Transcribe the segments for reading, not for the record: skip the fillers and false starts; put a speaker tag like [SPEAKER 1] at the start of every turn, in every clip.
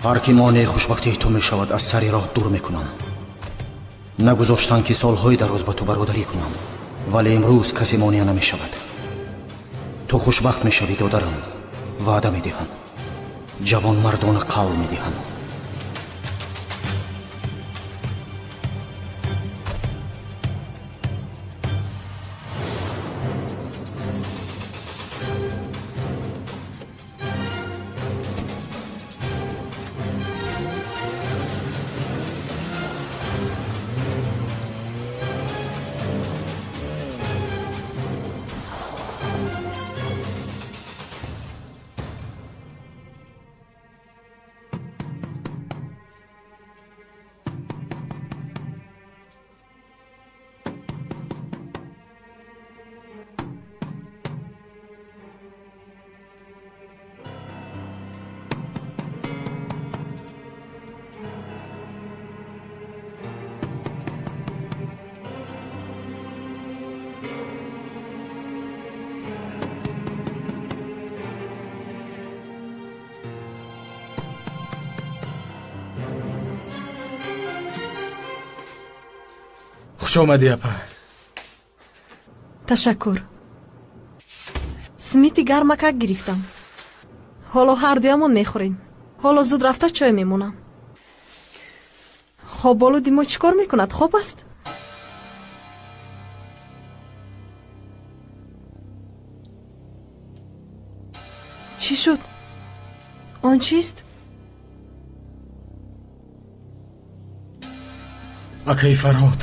[SPEAKER 1] هر کی مانع خوشبختی تو می شود از سری راه دور میکنم. نگذاشتن که سالهای دراز با تو برادری کنم، ولی امروز کسی مانع نمی شود. تو خوشبخت می شوی دادرم، وعده می دهم. جوان مردانه قول می دهم.
[SPEAKER 2] خوش آمدی اپا.
[SPEAKER 3] تشکر. سمیتی گرمکک گرفتم. حالا هر دویمون میخوریم. حالا زود رفته چای میمونم. خب بالو دیمو چیکار میکند؟ خوب است؟ چی شد؟ آن چیست؟
[SPEAKER 2] اکای فرهاد.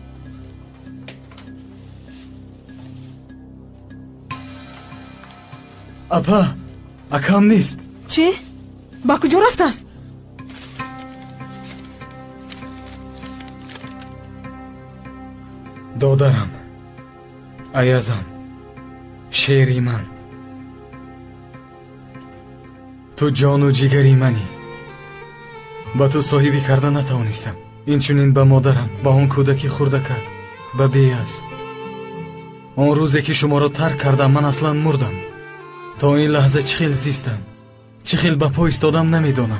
[SPEAKER 2] اپا اکام نیست.
[SPEAKER 3] چی؟ با کجا رفته است؟
[SPEAKER 2] دادرم، ایازم، شیری من، تو جان و جیگری منی. با تو صاحبی کردن نتوانستم. اینچنین به مادرم، با آن کودکی خردکک، به بیاز. آن روزی که شما را ترک کردم من اصلا مردم. تا این لحظه چه خیل زیستم، چه خیل به پا ایستادم نمیدانم.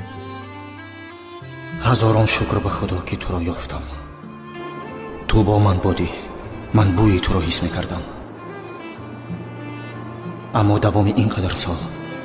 [SPEAKER 1] هزاران شکر به خدا که تو را یافتم. تو با من بودی، من بوی تو را حس میکردم. اما دوام اینقدر سال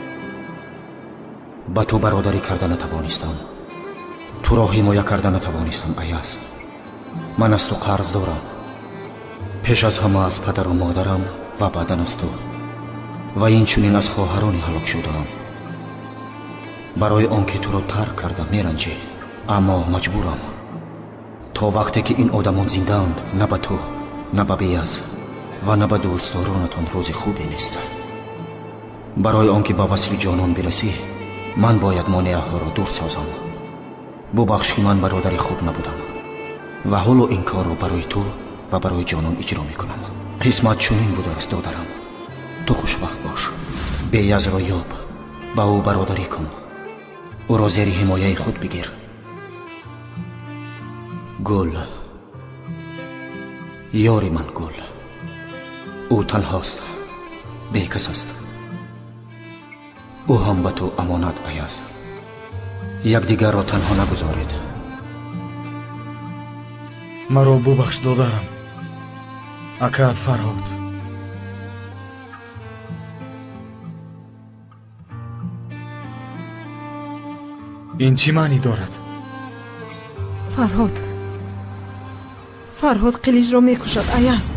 [SPEAKER 1] با تو برادری کردن نتوانستم. تو را حمایت کردن نتوانستم. ایاز، من از تو قرض دارم. پیش از همه از پدر و مادرم و بعداً از تو و این چنین از خواهرانی هلاک شدم. برای آنکه تو را ترک کردم میرنجی، اما مجبورم. تا وقتی که این آدمان زنده اند، نه به تو، نه به بیاز و نه به دوستدارانتان روز خوبی نیست. برای آنکه به وصل جانان برسی، من باید مانع ها را دور سازم. ببخش که من برادر خوب نبودم و حالا این کار را برای تو و برای جانان اجرا میکنم. قسمت چنین بوده است دادرم. تو خوشبخت باش. بیاز را یاب، با او برادری کن. او را زیر حمایه خود بگیر. گل، یاری من گل. او تنهاست، بیکس است. او هم به تو امانت ایاز. یکدیگر را تنها نگذارید.
[SPEAKER 2] مرا ببخش دادرم، اکات فرهاد. این چی معنی دارد؟
[SPEAKER 3] فرهاد قلیج را میکشد ایاز.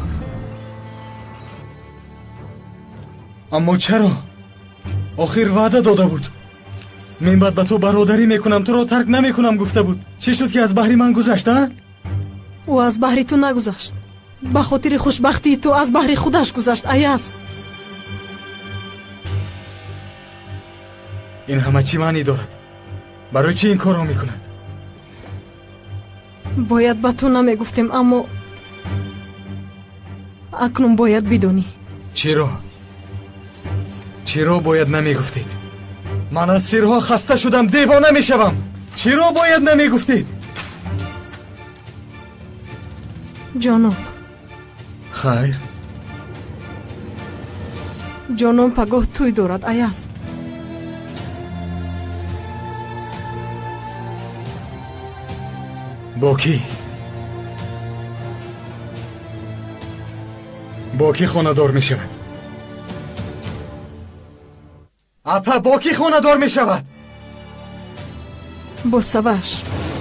[SPEAKER 2] اما چرا؟ آخر وعده داده بود. من بعد به تو برادری میکنم، تو را ترک نمیکنم گفته بود. چی شد که از بحری من گذشت؟
[SPEAKER 3] او از بحری تو نگذشت. به خاطر خوشبختی تو از بحری خودش گذشت ایاز.
[SPEAKER 2] این همه چی معنی دارد؟ برای چی این کار را میکند؟
[SPEAKER 3] باید به تو نمیگفتیم، اما اکنون باید بدونی.
[SPEAKER 2] چرا باید نمیگفتید؟ من از سرها خسته شدم، دیوانه میشوم. چرا باید نمیگفتید؟
[SPEAKER 3] جانم.
[SPEAKER 2] خیر.
[SPEAKER 3] جانم پگاه توی دارد ایاز.
[SPEAKER 2] با کی خانه‌دار می شود؟ اپا با کی خانه‌دار می شود؟
[SPEAKER 3] با سواش.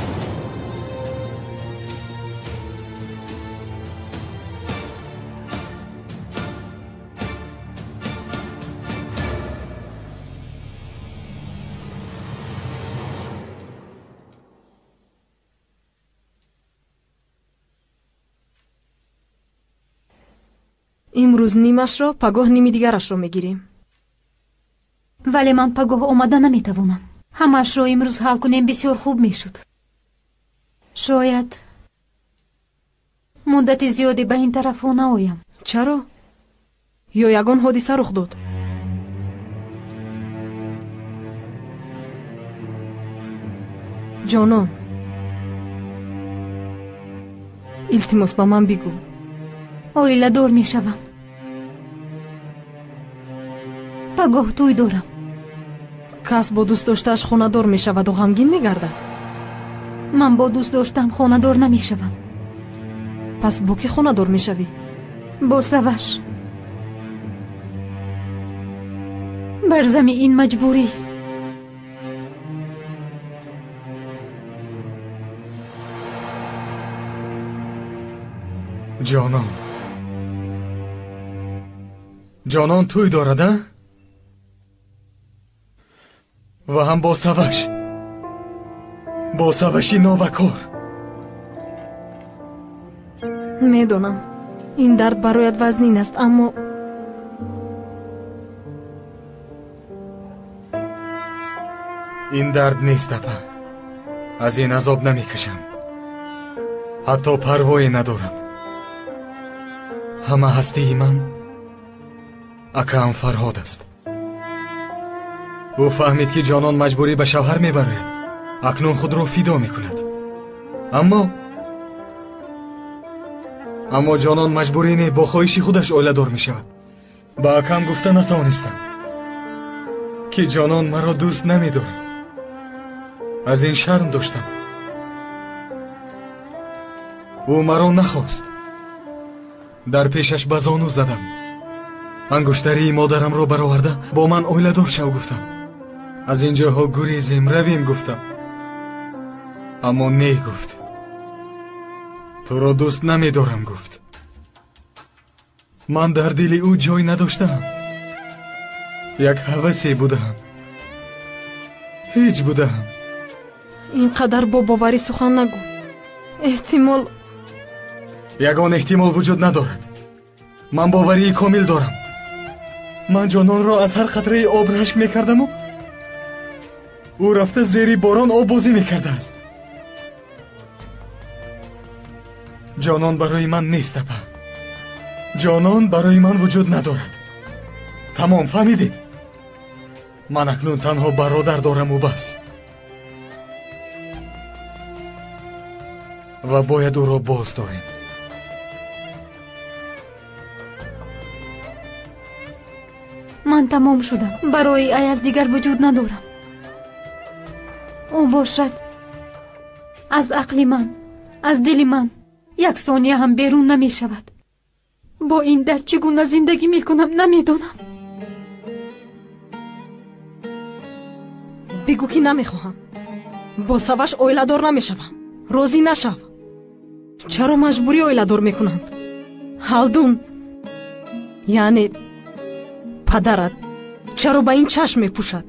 [SPEAKER 3] امروز نیمش را پگاه نیمی دیگرش را میگیریم.
[SPEAKER 4] ولی من پگاه آمده نمیتوانم. همش را امروز حل کنیم بسیار خوب میشد. شاید مدت زیادی به این طرف ها نآیم.
[SPEAKER 3] چرا؟ یا یگان حادثه رخ داد؟ جانان، التماس با من بگو.
[SPEAKER 4] آیله دار می شوم. پگاه توی دارم.
[SPEAKER 3] کس با دوست داشتهش خانه دار می شود و غمگین می گردد.
[SPEAKER 4] من با دوست داشتم خانه دار نمی شوم.
[SPEAKER 3] پس با کی خانه دار می شوی؟
[SPEAKER 4] با سوش. برزمی این مجبوری.
[SPEAKER 2] جانان توی دارد و هم با سوشی نابکار.
[SPEAKER 3] میدانم این درد برایت وزنین است، اما
[SPEAKER 2] این درد نیست اپا. از این عذاب نمی کشم. حتی پروایی ندارم. همه هستی من اکام فرهاد است. او فهمید که جانان مجبوری به شوهر میبرد. اکنون خود را فدا میکند. اما جانان مجبوری نه، با خواهش خودش اوله دار میشود. با اکام گفته نتوانستم که جانان مرا دوست نمیدارد. از این شرم داشتم. او مرا نخواست. در پیشش به زانو زدم. انگشتری مادرم را برآورده با من اوله دار شو گفتم. از اینجاها گریزیم رویم گفتم. اما نه گفت. تو را دوست نمیدارم گفت. من در دل او جای نداشتم. یک هوسی بودم. هیچ بودم.
[SPEAKER 3] اینقدر با باوری سخن نگو. احتمال
[SPEAKER 2] یگان احتمال وجود ندارد. من باوری کامل دارم. من جانان را از هر قطره آب رشک میکردم و او رفته زیر باران آب بازی میکرده است. جانان برای من نیست اپا. جانان برای من وجود ندارد. تمام فهمیدید؟ من اکنون تنها برادر دارم و بس. و باید او را باز داریم.
[SPEAKER 4] من تمام شدم. برای ای از دیگر وجود ندارم. او باشد از عقل من، از دل من یک ثانیه هم بیرون نمی شود. با این در چگونه زندگی می کنم نمیدانم.
[SPEAKER 3] بگو که نمیخواهم. با سوش اوله دار نمیشوم. راضی نشو. چرا مجبوری اوله دار میکنند؟ هلدون، یعنی پدرت چرا با این چشم میپوشد؟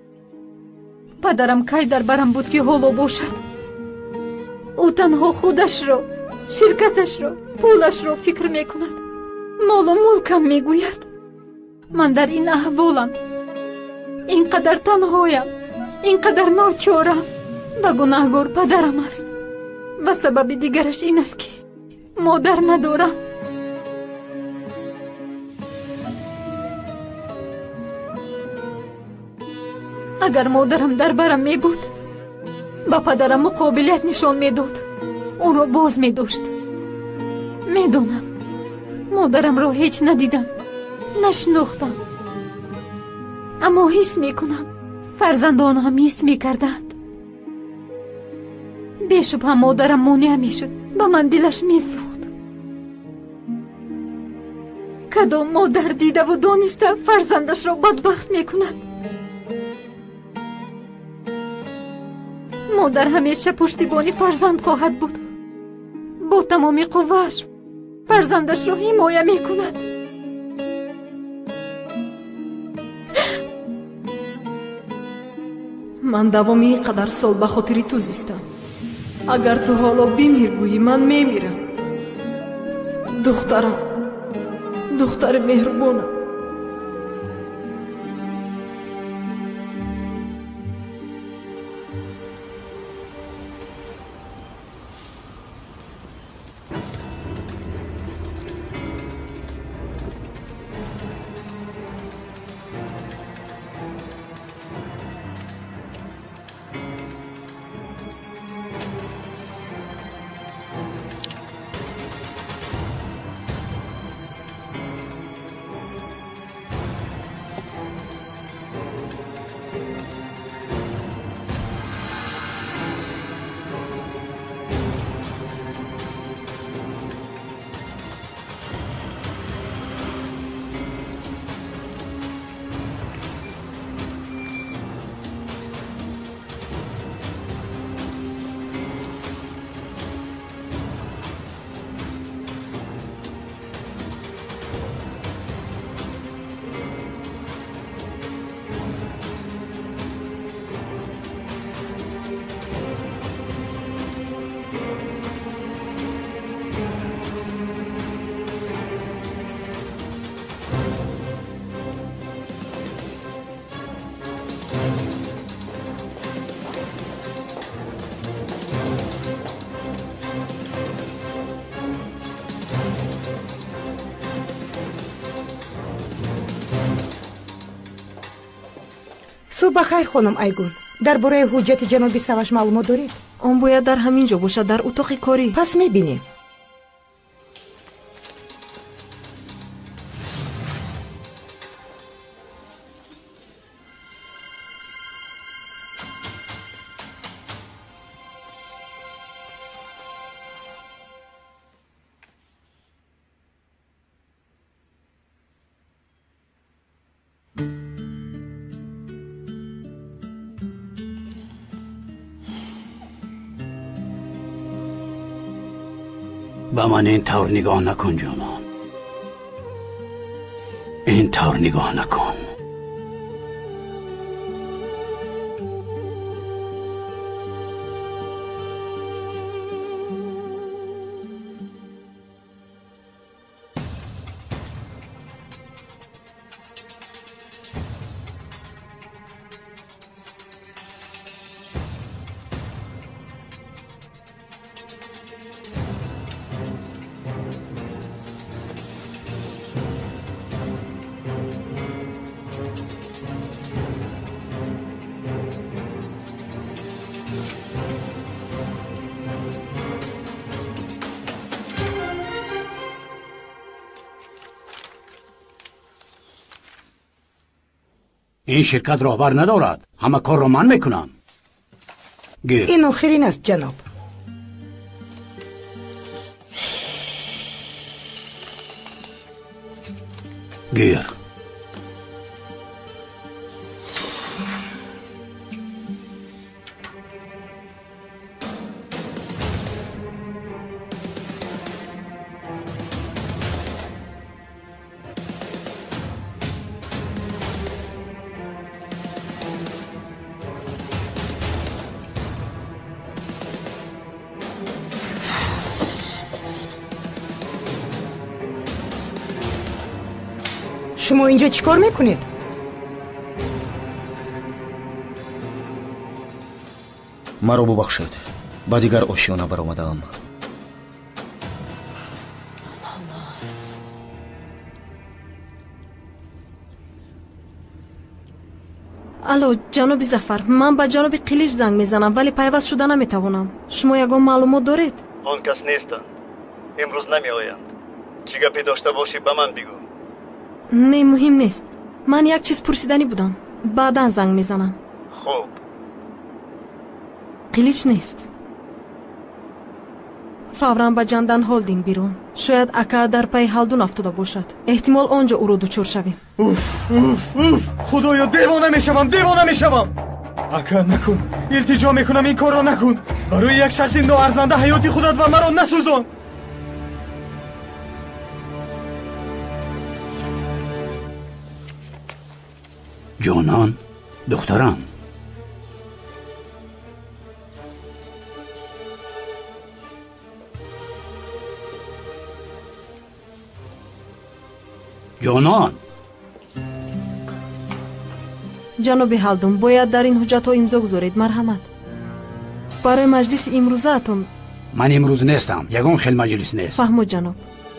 [SPEAKER 4] پدرم کی در برم بود که حالا باشد. او تنها خودش را، شرکتش را، پولش را فکر میکند. مال و ملکم میگوید. من در این احوالم. اینقدر تنهایم. اینقدر ناچارم. و گناهگار پدرم است. و سبب دیگرش این است که مادر ندارم. اگر مادرم در برم می بود با پدرم مقابلیت نشان می داد. او را باز می داشت. می دونم مادرم را هیچ ندیدم، نشناختم، اما حس می کنم فرزندان هم حس می کردند. бешубҳа модарам монеа мешуд, ба ман дилаш месӯхт. кадом модар дидаву дониста фарзандашро бадбахт мекунад? модар ҳамеша пуштибони фарзанд хоҳад буд. бо тамоми қуввааш фарзандашро ҳимоя мекунад.
[SPEAKER 3] ман давоми ин қадар сол ба хотири ту зистам. агар ту ҳоло бимиргӯӣ, ман мемирам. духтарам, духтари меҳрубонам.
[SPEAKER 5] صبح بخیر خانم ایگون. درباره حجت جناب سواش معلومات دارید؟
[SPEAKER 3] آن باید در همین جا باشد، در اتاق کاری.
[SPEAKER 5] پس میبینیم.
[SPEAKER 6] با من این طور نگاه نکن جانان، این طور نگاه نکن. این شرکت راهبر ندارد، همه کار را من میکنم. گیر.
[SPEAKER 5] این آخرین است جناب.
[SPEAKER 6] گیر.
[SPEAKER 5] شما اینجا چیکار میکنید؟
[SPEAKER 1] مرا ببخشید، با دیگر آشیانه برآمدم.
[SPEAKER 3] الو جناب ظفر، من با جناب قلیچ زنگ میزنم ولی پیوست شده نمیتوانم. شما یگان معلومات دارید؟
[SPEAKER 7] آن کس نیستند، امروز نمیآیند. چی گپی داشته باشی به من بگو.
[SPEAKER 3] نه مهم نیست، من یک چیز پرسیدنی بودم، بعدا زنگ میزنم.
[SPEAKER 7] خوب.
[SPEAKER 3] قلیچ نیست. фавран ба ҷанданҳол дин бирун. шояд ака дар пай ҳалдун афтода бошад. эҳтимол он ҷо ӯро дучор шавем.
[SPEAKER 2] уф худоё, девона мешавам. ака накун, илтиҷо мекунам, ин корро накун. барои як шахси ноарзанда ҳаёти худат ва маро насӯзон.
[SPEAKER 6] جانان دخترم جانان
[SPEAKER 3] ҷаноби ҳалдун, бояд дар ин ҳуҷҷатҳо имзо гузоред. марҳамат. барои маҷлиси имрӯзаатон.
[SPEAKER 6] من امروز نیستم. یگان خیلی مجلس نیست.
[SPEAKER 3] фаҳмуд ҷаноб.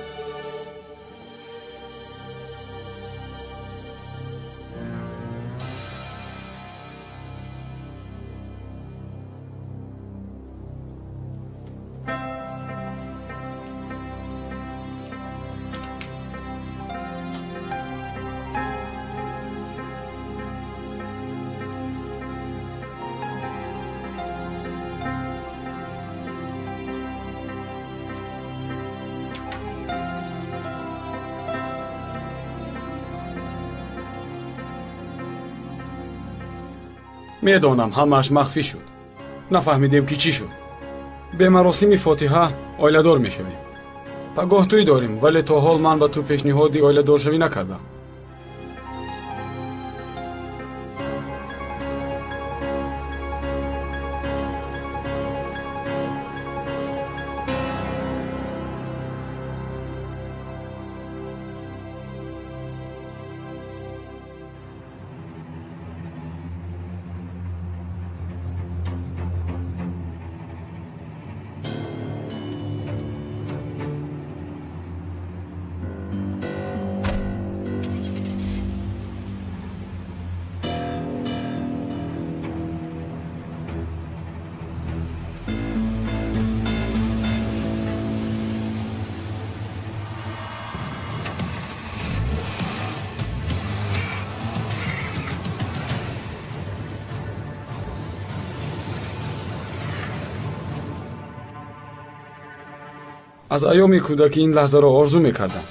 [SPEAKER 8] медонам ҳамааш махфӣ шуд. нафаҳмидем ки чӣ шуд. бе маросими фотиҳа оиладор мешавем. пагоҳ тӯй дорем, вале то ҳол ман ба ту пешниҳоди оиладоршавӣ накардам. аз айёми кӯдакӣ ин лаҳзаро орзу мекардам.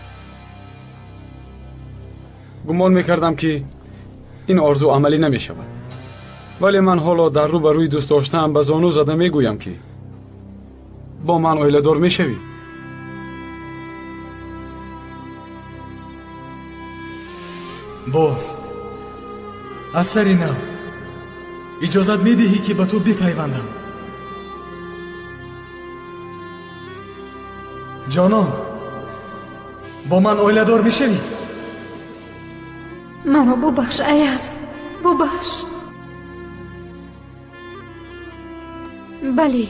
[SPEAKER 8] гумон мекардам ки ин орзу амалӣ намешавад. вале ман ҳоло дар рӯ ба рӯи дӯст доштаам ба зону зада мегӯям ки бо ман оиладор мешавӣ.
[SPEAKER 2] боз аз сари нав иҷозат медиҳӣ ки ба ту бипайвандам. ҷонон, бо ман оиладор мешавӣ?
[SPEAKER 4] маро бубахш аяз, бубахш. бале.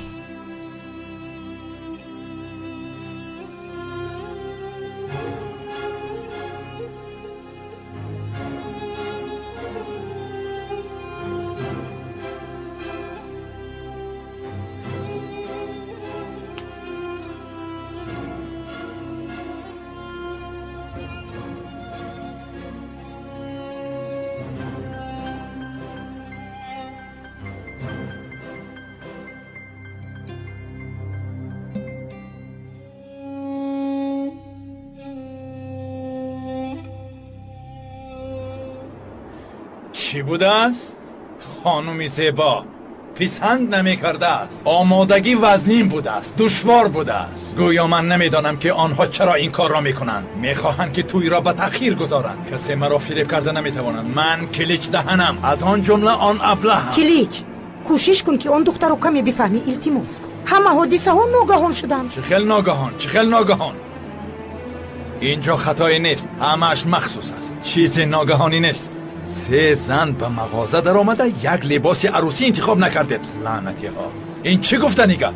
[SPEAKER 9] چی بوده است؟ خانومی زیبا پسند نمی کرده است. آمادگی وزنین بوده است، دشوار بوده است. گویا من نمیدانم که آنها چرا این کار را میکنند. میخواهند که توی را به تأخیر گذارند. کسی مرا فریب کرده نمیتوانند. من کلیک دهنم، از آن جمله آن ابله.
[SPEAKER 5] کلیک کوشش کن که آن دختر رو کمی بفهمی. التماس. همه حادثه ها ناگهان شدن.
[SPEAKER 9] چه خیلی ناگهان، چه خیلی ناگهان. اینجا خطایی نیست، همش مخصوص است. چیزی ناگهانی نیست. 3 زن به مغازه در آمده یک لباس عروسی انتخاب نکردید. لعنتی ها، این چی گفتنیگه؟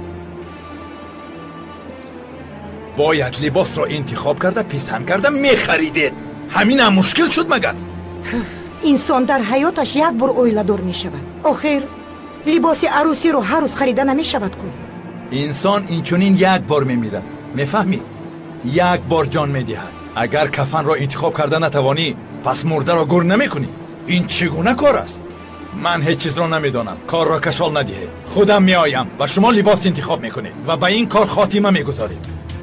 [SPEAKER 9] باید لباس را انتخاب کرده، پسند کرده میخریدید. همین هم مشکل شد مگر؟
[SPEAKER 5] انسان در حیاتش یک بار اویلادور می شود. آخر لباس عروسی رو هر روز خریده نمی شود کن.
[SPEAKER 9] انسان اینچنین یک بار میمیرد، میفهمی؟ یک بار جان میدهد. اگر کفن را انتخاب کرده نتوانی، پس مرده را گور نمی کنی. این چگونه کار است؟ من هیچ چیز رو نمیدونم. کار را کشال ندهید. خودم میآیم و شما لباس انتخاب میکنید و به این کار خاتمه میگذارید.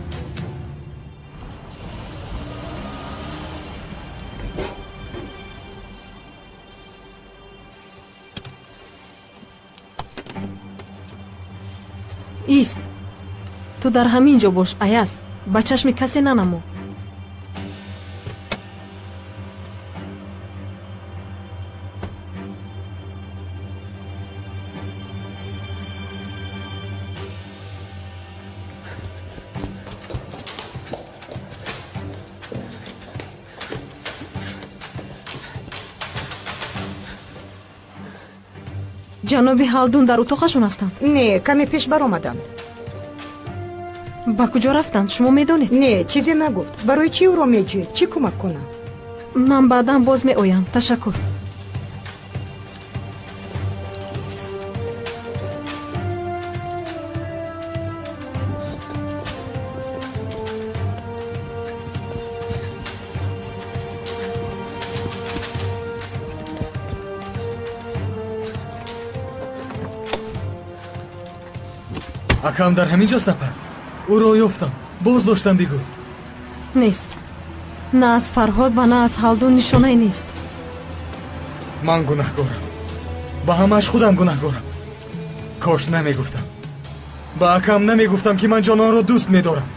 [SPEAKER 3] ایست. تو در همین جا باش ایاز. با چشم کسی ننمو. جنابی هالدون در اتاقشون هستند.
[SPEAKER 5] نه، کمی پیش برآمدم.
[SPEAKER 3] با کجا رفتند شما میدونید؟
[SPEAKER 5] نه، چیزی نگفت. برای چی او را میجوید؟ چی کمک کنم؟
[SPEAKER 3] من بعدا باز میآیم. تشکر.
[SPEAKER 2] акам дар ҳамин ҷост апа. ӯро ёфтам. боз доштам бигӯ.
[SPEAKER 3] нест. на аз фарҳод ва на аз ҳалдун нишонае нест.
[SPEAKER 2] ман гунаҳгорам. ба ҳамааш худам гунаҳгорам. кош намегуфтам. ба акам намегуфтам ки ман ҷононро дӯст медорам.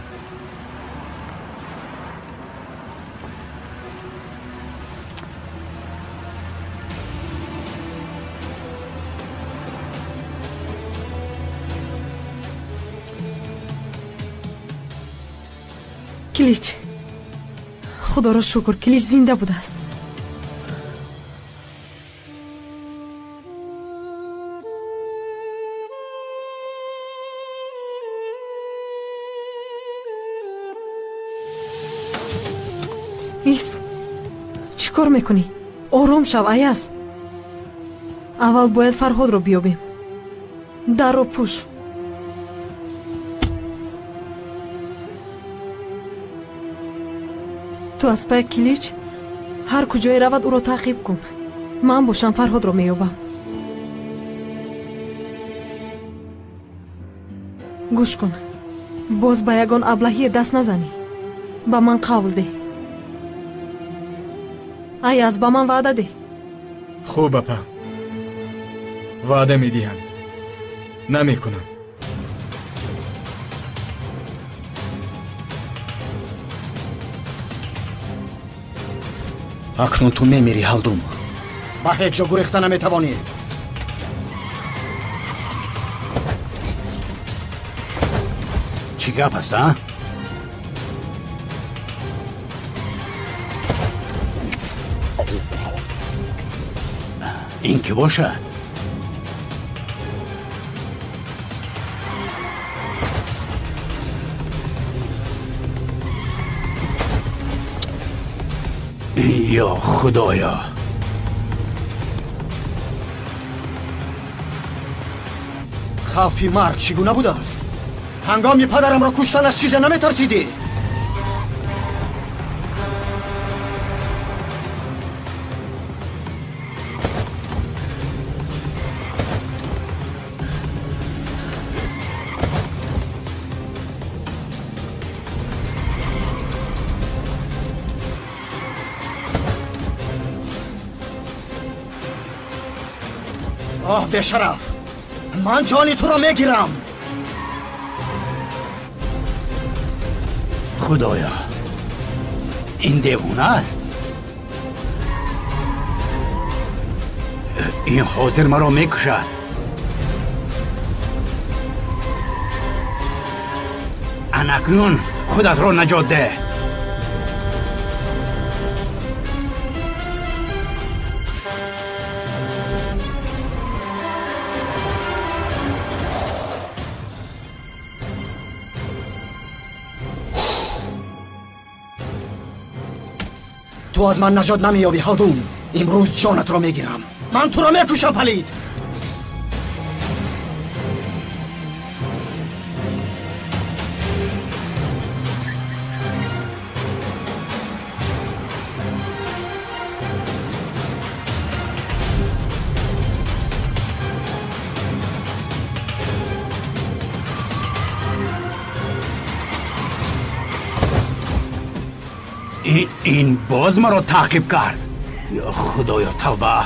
[SPEAKER 3] کلیچ. خدا را شکر کلیچ زنده بوده است. ایست. چی کار میکنی؟ آرام شو ایاز. اول باید فرهاد رو بیابیم. در رو پوش. تو از پای کلیچ هر کجای رود او را تعقیب کن. من باشم فرهاد را میابم. گوش کن. باز با یگان ابلهی دست نزنی. با من قول ده. ایاز با من وعده ده.
[SPEAKER 2] خوب اپا. وعده میدیم. نمیکنم.
[SPEAKER 1] акнун ту мемири ҳалдум.
[SPEAKER 6] ба ҳеҷ ҷо гурехта наметавонӣ. чӣ гап аст а? ин ки бошад? یا خدایا. خافی مرگ چگونه بوده است؟ هنگامی پدرم را کشتن از چیز نمیترسیدی؟ آه بشرف، من جانی تو را میگیرم. خدایا، این دیوانه است. این حاضر مرا میکشد. اناکنون خودت را نجات ده. تو از من نجات نمیابی هادون. امروز جانت را میگیرم. من تو را میکشم پلید.
[SPEAKER 10] این باز مرا تعقیب کرد. یا خدایا توبه.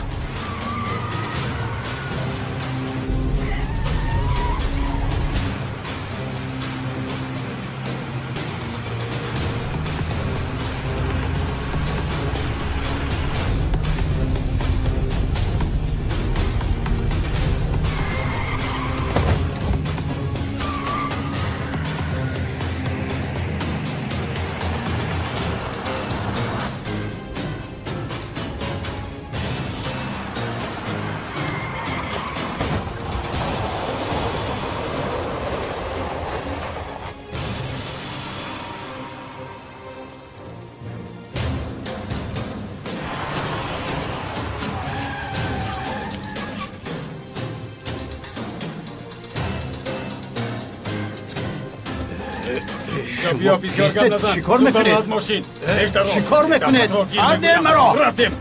[SPEAKER 8] بیا بسیار گم نزن.
[SPEAKER 10] چیکار میکنید؟
[SPEAKER 8] از ماشین.
[SPEAKER 10] چیکار میکنید؟ آده مرا.
[SPEAKER 8] رفتیم.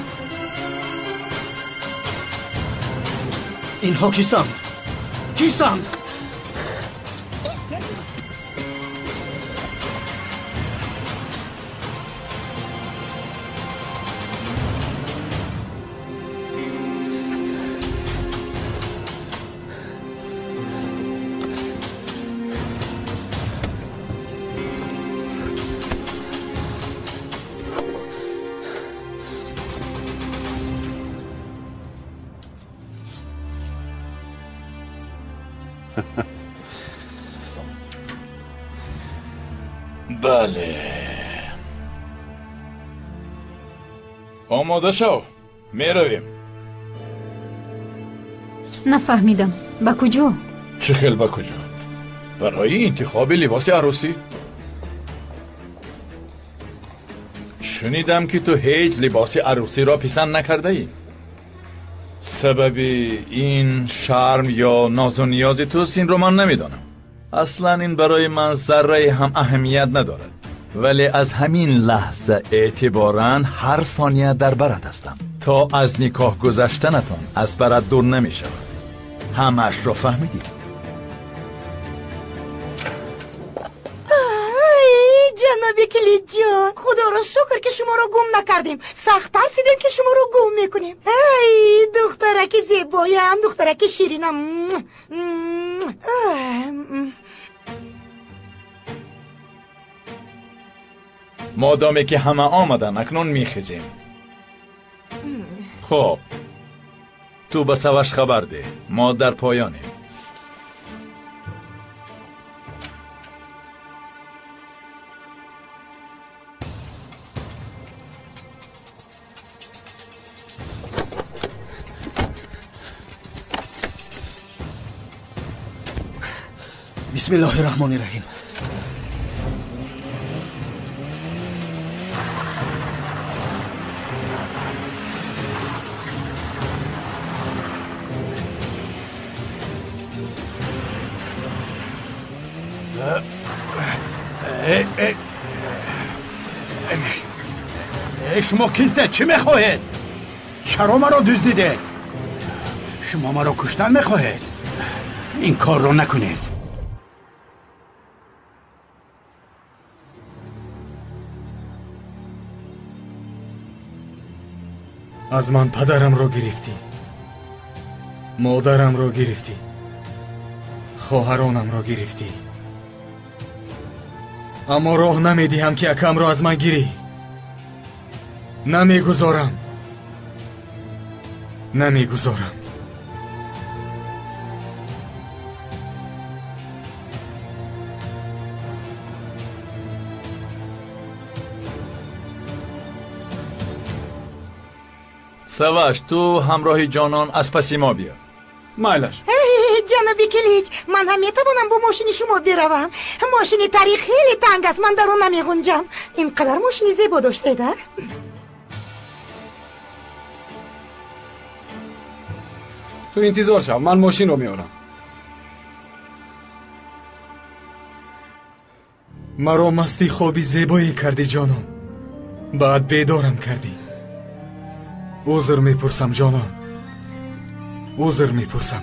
[SPEAKER 6] اینها کیستند؟ کیستند؟
[SPEAKER 9] بله آماده شو میرویم.
[SPEAKER 4] نفهمیدم با کجا؟
[SPEAKER 9] چه خیل با کجا؟ برای انتخاب لباس عروسی؟ شنیدم که تو هیچ لباس عروسی را پسند نکرده ای. سبب این شرم یا ناز و نیاز توست این رو من نمیدانم. اصلا این برای من ذره هم اهمیت ندارد، ولی از همین لحظه اعتباراً هر ثانیه در برت هستم تا از نکاح گذشتنتان از برت دور نمی شود. همش رو فهمیدی؟
[SPEAKER 5] جناب کلید جان، خدا را شکر که شما را گم نکردیم. سخت ترسیدیم که شما را گم میکنیم. ای دخترک زیبایم، دخترک شیرینم.
[SPEAKER 9] مادامی که همه آمدن اکنون میخیزیم. خب تو به سوش خبر ده، ما در پایانیم.
[SPEAKER 6] بسم الله الرحمن الرحیم.
[SPEAKER 10] شما کیستید؟ چی میخواهید؟ چرا مرا دزدیده؟ شما مرا کشتن میخواهید؟ این کار رو نکنید.
[SPEAKER 2] از من پدرم را گرفتی، مادرم را گرفتی، خواهرانم را گرفتی، اما راه نمیدیم که یکم را از من گیری. نمیگذارم.
[SPEAKER 9] سواش تو همراه جانان از پسی ما بیا.
[SPEAKER 8] مایلش.
[SPEAKER 5] جناب کلیج، من هم میتوانم با ماشین شما بروم. ماشین تاریخ خیلی تنگ است، من در اون نمیگنجم. اینقدر ماشین زیبا داشته ده.
[SPEAKER 8] تو انتظار شو، من ماشین رو میارم.
[SPEAKER 2] مرا مستی خوابی زیبایی کردی جانان، بعد بیدارم کردی. عذر میپرسم جانان، عذر میپرسم.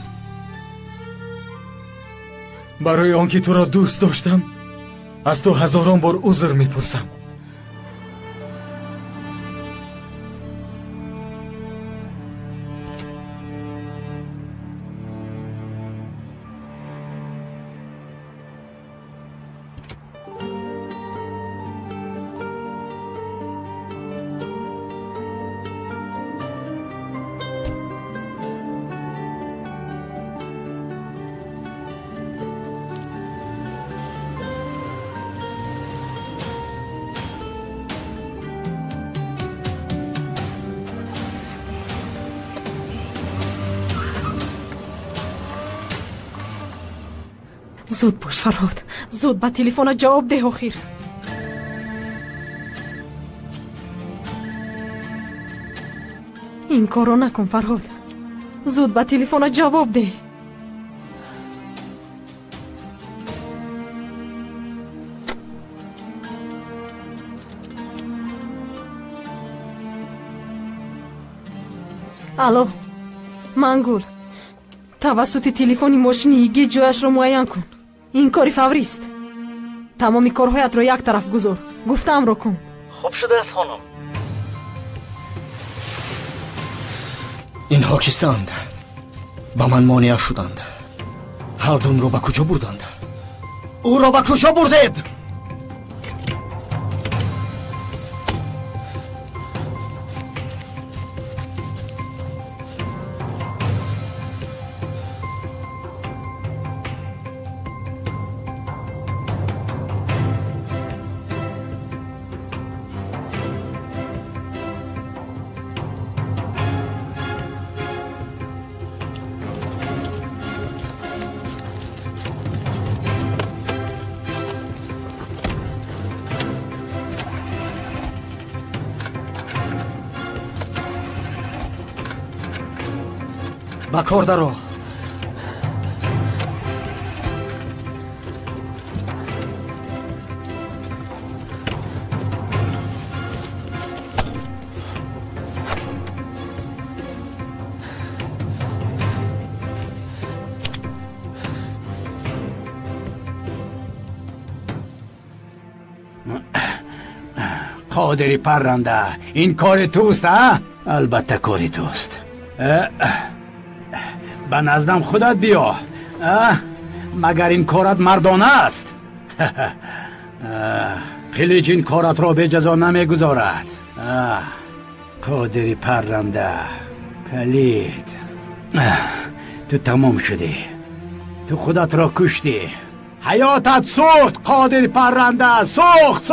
[SPEAKER 2] برای آنکه تو را دوست داشتم از تو هزاران بار عذر میپرسم.
[SPEAKER 3] زود باش فرهاد، زود به تلفن جواب ده آخر. این کارو نکن فرهاد، زود به تلفن جواب ده. الو منگول، توسط تلفنی ماشینی جایش رو معین کن. این کاری فوری است. تمامی کارهایت رو یک طرف گذار. گفتم رو کن.
[SPEAKER 7] خوب شده است خانم.
[SPEAKER 6] اینها کیستند؟ با من مانع شدند. هالدون رو به کجا بردند؟ او را به کجا بردید؟ با کار درو.
[SPEAKER 10] قادری پرنده، این کار توست ها؟ البته کار توست. به نزدم خودت بیا. مگر این کارت مردانه است؟ قلیج این کارت را به جزا نمیگذارد. قادری پرنده، پلید، تو تمام شدی. تو خودت را کشتی. حیاتت سوخت قادری پرنده، سوخت.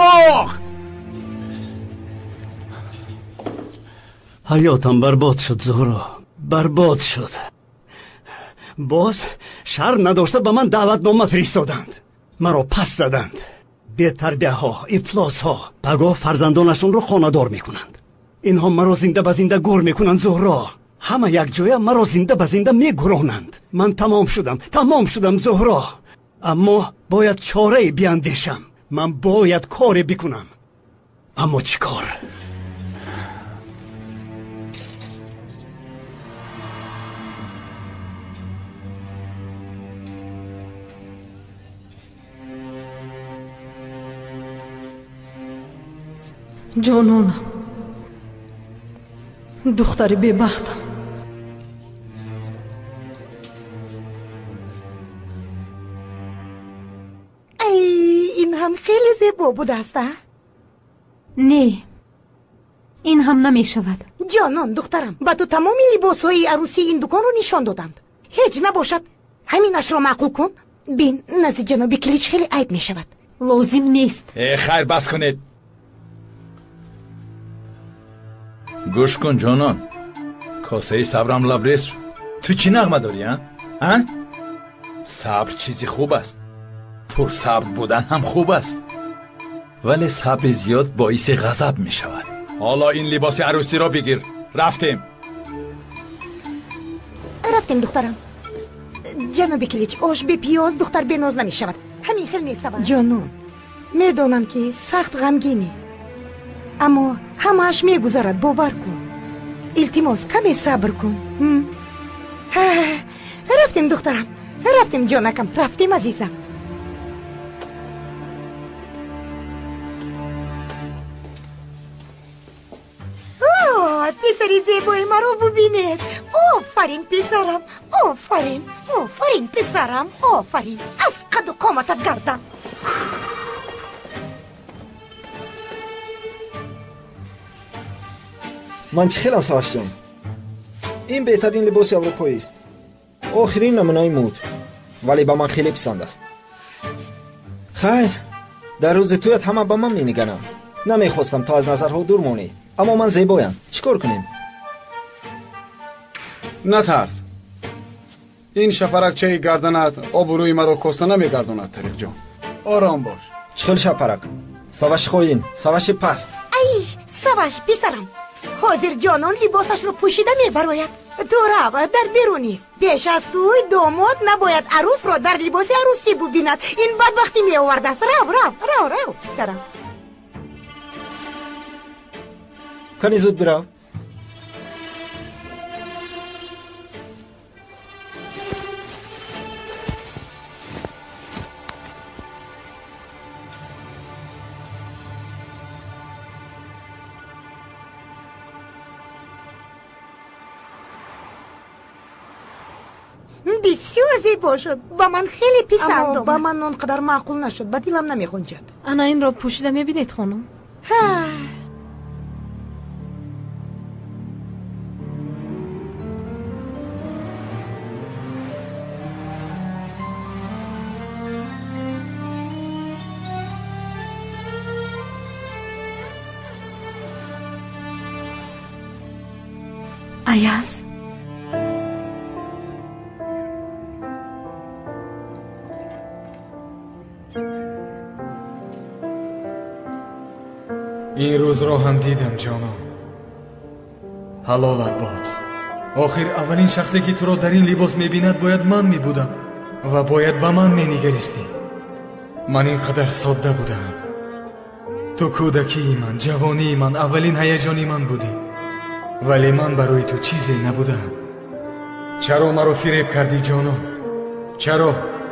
[SPEAKER 6] حیاتم برباد شد زهرا، برباد شد. باز شر نداشته به من دعوتنامه فرستادند، مرا پس زدند. بی تربیه ها، افلاس ها پگاه فرزندانشون رو خانه‌دار میکنند. اینها مرا زنده به زنده گور میکنند زهرا. همه یک جای مرا زنده به زنده میگرانند. من تمام شدم زهرا. اما باید چاره بیاندیشم. من باید کاری بکنم. اما چی کار؟
[SPEAKER 3] جانانم، دختر ببختم.
[SPEAKER 5] این هم خیلی زیبا بوده است.
[SPEAKER 4] نه، این هم نمی شود.
[SPEAKER 5] جانان دخترم، با تو تمامی لباس های عروسی این دکان رو نشان دادند. هیچ نباشد همینش را معقول کن. بین نزد جناب کلیچ خیلی عیب می شود.
[SPEAKER 4] لازم نیست.
[SPEAKER 9] خیر بس کنید. گوش کن جانان، کاسه صبرم لبریز شد. تو چی نغمه داری ها؟ صبر چیزی خوب است، پر صبر بودن هم خوب است، ولی صبر زیاد باعث غضب می شود. حالا این لباس عروسی را بگیر. رفتیم
[SPEAKER 5] دخترم. جناب کلیچ، آش به پیاز دختر به ناز نمی شود. همین خیلی می شود. جانان، میدانم که سخت غمگینی، اما همه‌اش میگذرد. باور کن. التماس کمی صبر کن. رفتیم دخترم، رفتیم جانکم، رفتیم عزیزم. پسری زیبای مرا ببینید. آفرین پسرم، آفرین پسرم، آفرین. از قد و قامتت گردم.
[SPEAKER 11] من چه خیلم سواشتم. این بهترین لباس اروپایی است. آخرین نمونه مود، ولی به من خیلی پسند است. خیر، در روز تویت همه به من می نگرند. نمیخواستم تا از نظرها دور مونی، اما من زیبایم. چیکار کنیم؟
[SPEAKER 8] نترس، این شپرکچه گردنت آبروی مرا کاسته نمیگرداند طریق جان. آرام باش.
[SPEAKER 11] чихل шапарак саваши хоин саваши паст.
[SPEAKER 5] ай саваш писарам ҳозир ҷонон либосашро пӯшида мебарояд. ту рав дар берунист. пеш аз туй домод набояд арӯсро дар либоси арӯсӣ бубинад. ин бадбахтӣ меовардааст. рав писарам.
[SPEAKER 11] кани зуд бирав.
[SPEAKER 5] бисёр зебо шуд. ба ман хеле писанд омад. ба ман он қадар маъқул нашуд. ба дилам намехунҷад.
[SPEAKER 3] ана инро пӯшида мебинед хонум?
[SPEAKER 4] Ayaz.
[SPEAKER 2] این روزро ҳам дидам ҷоно. ҳалолат бод. охир аввалин шахсе ки туро дар ин либос мебинад бояд ман мебудам ва бояд ба ман менигаристӣ. ман ин қадар содда будам. ту кӯдакии ман, ҷавонии ман, аввалин ҳаяҷони ман будӣ. вале ман барои ту чизе набудам. чаро маро фиреб кардӣ ҷоно? чаро?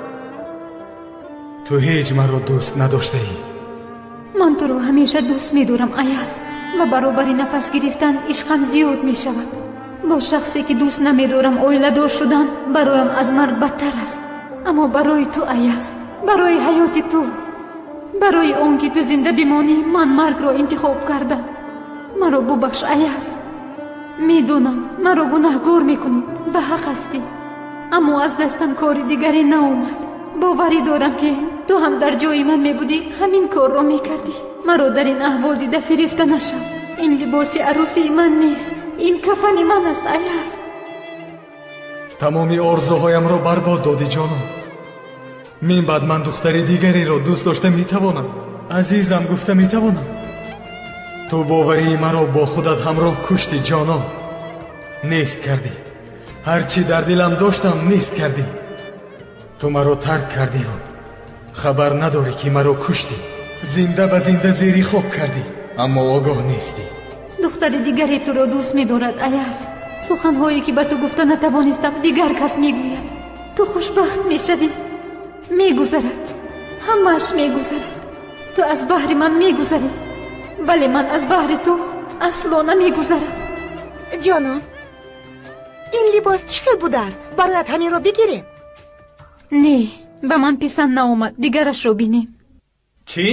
[SPEAKER 2] ту ҳеҷ маро дӯст надоштаӣ.
[SPEAKER 4] من تو رو همیشه دوست می‌دارم ایاز و برابر نفس گرفتن عشقم زیاد می‌شود. با شخصی که دوست نمی‌دارم اویله دار شدن برایم از مرگ بدتر است. اما برای تو ایاز، برای حیات تو، برای اون که تو زنده بمانی من مرگ را انتخاب کردم. مرا ببخش ایاز. میدونم مرا گناهکار می‌کنی، به حق هستی. اما از دستم کار دیگری ناومد. باوری دارم که تو هم در جای من میبودی همین کار رو میکردی. مرا در این احوال دیده فریفته نشم. این لباس عروسی من نیست، این کفن من است ایاز.
[SPEAKER 2] тамоми орзуҳоямро барбод додӣ ҷоно. мин баъд ман духтари дигареро дӯст дошта метавонам? азизам гуфта метавонам? ту боварии маро бо худат ҳамроҳ куштӣ ҷоно. нест кардӣ. ҳар чӣ дар дилам доштам нест кардӣ. ту маро тарк кардиву хабар надорӣ ки маро куштӣ. зинда ба зинда зери хок кардӣ, аммо огоҳ нестӣ.
[SPEAKER 4] دختر دیگری تو را دوست می‌دارد ایاز. سخن‌هایی که به تو گفته نتوانستم دیگر کس میگوید. تو خوشبخت میشوی. میگذرد، همه‌اش میگذرد. تو از بحر من میگذری ولی من از بحر تو اصلا نمیگذرم.
[SPEAKER 5] جانم این لباس چه خیل بوده است؟ برایت همین را بگیریم؟
[SPEAKER 4] نه، به من پسند ناآمد. دیگرش رو بینیم.
[SPEAKER 9] چی؟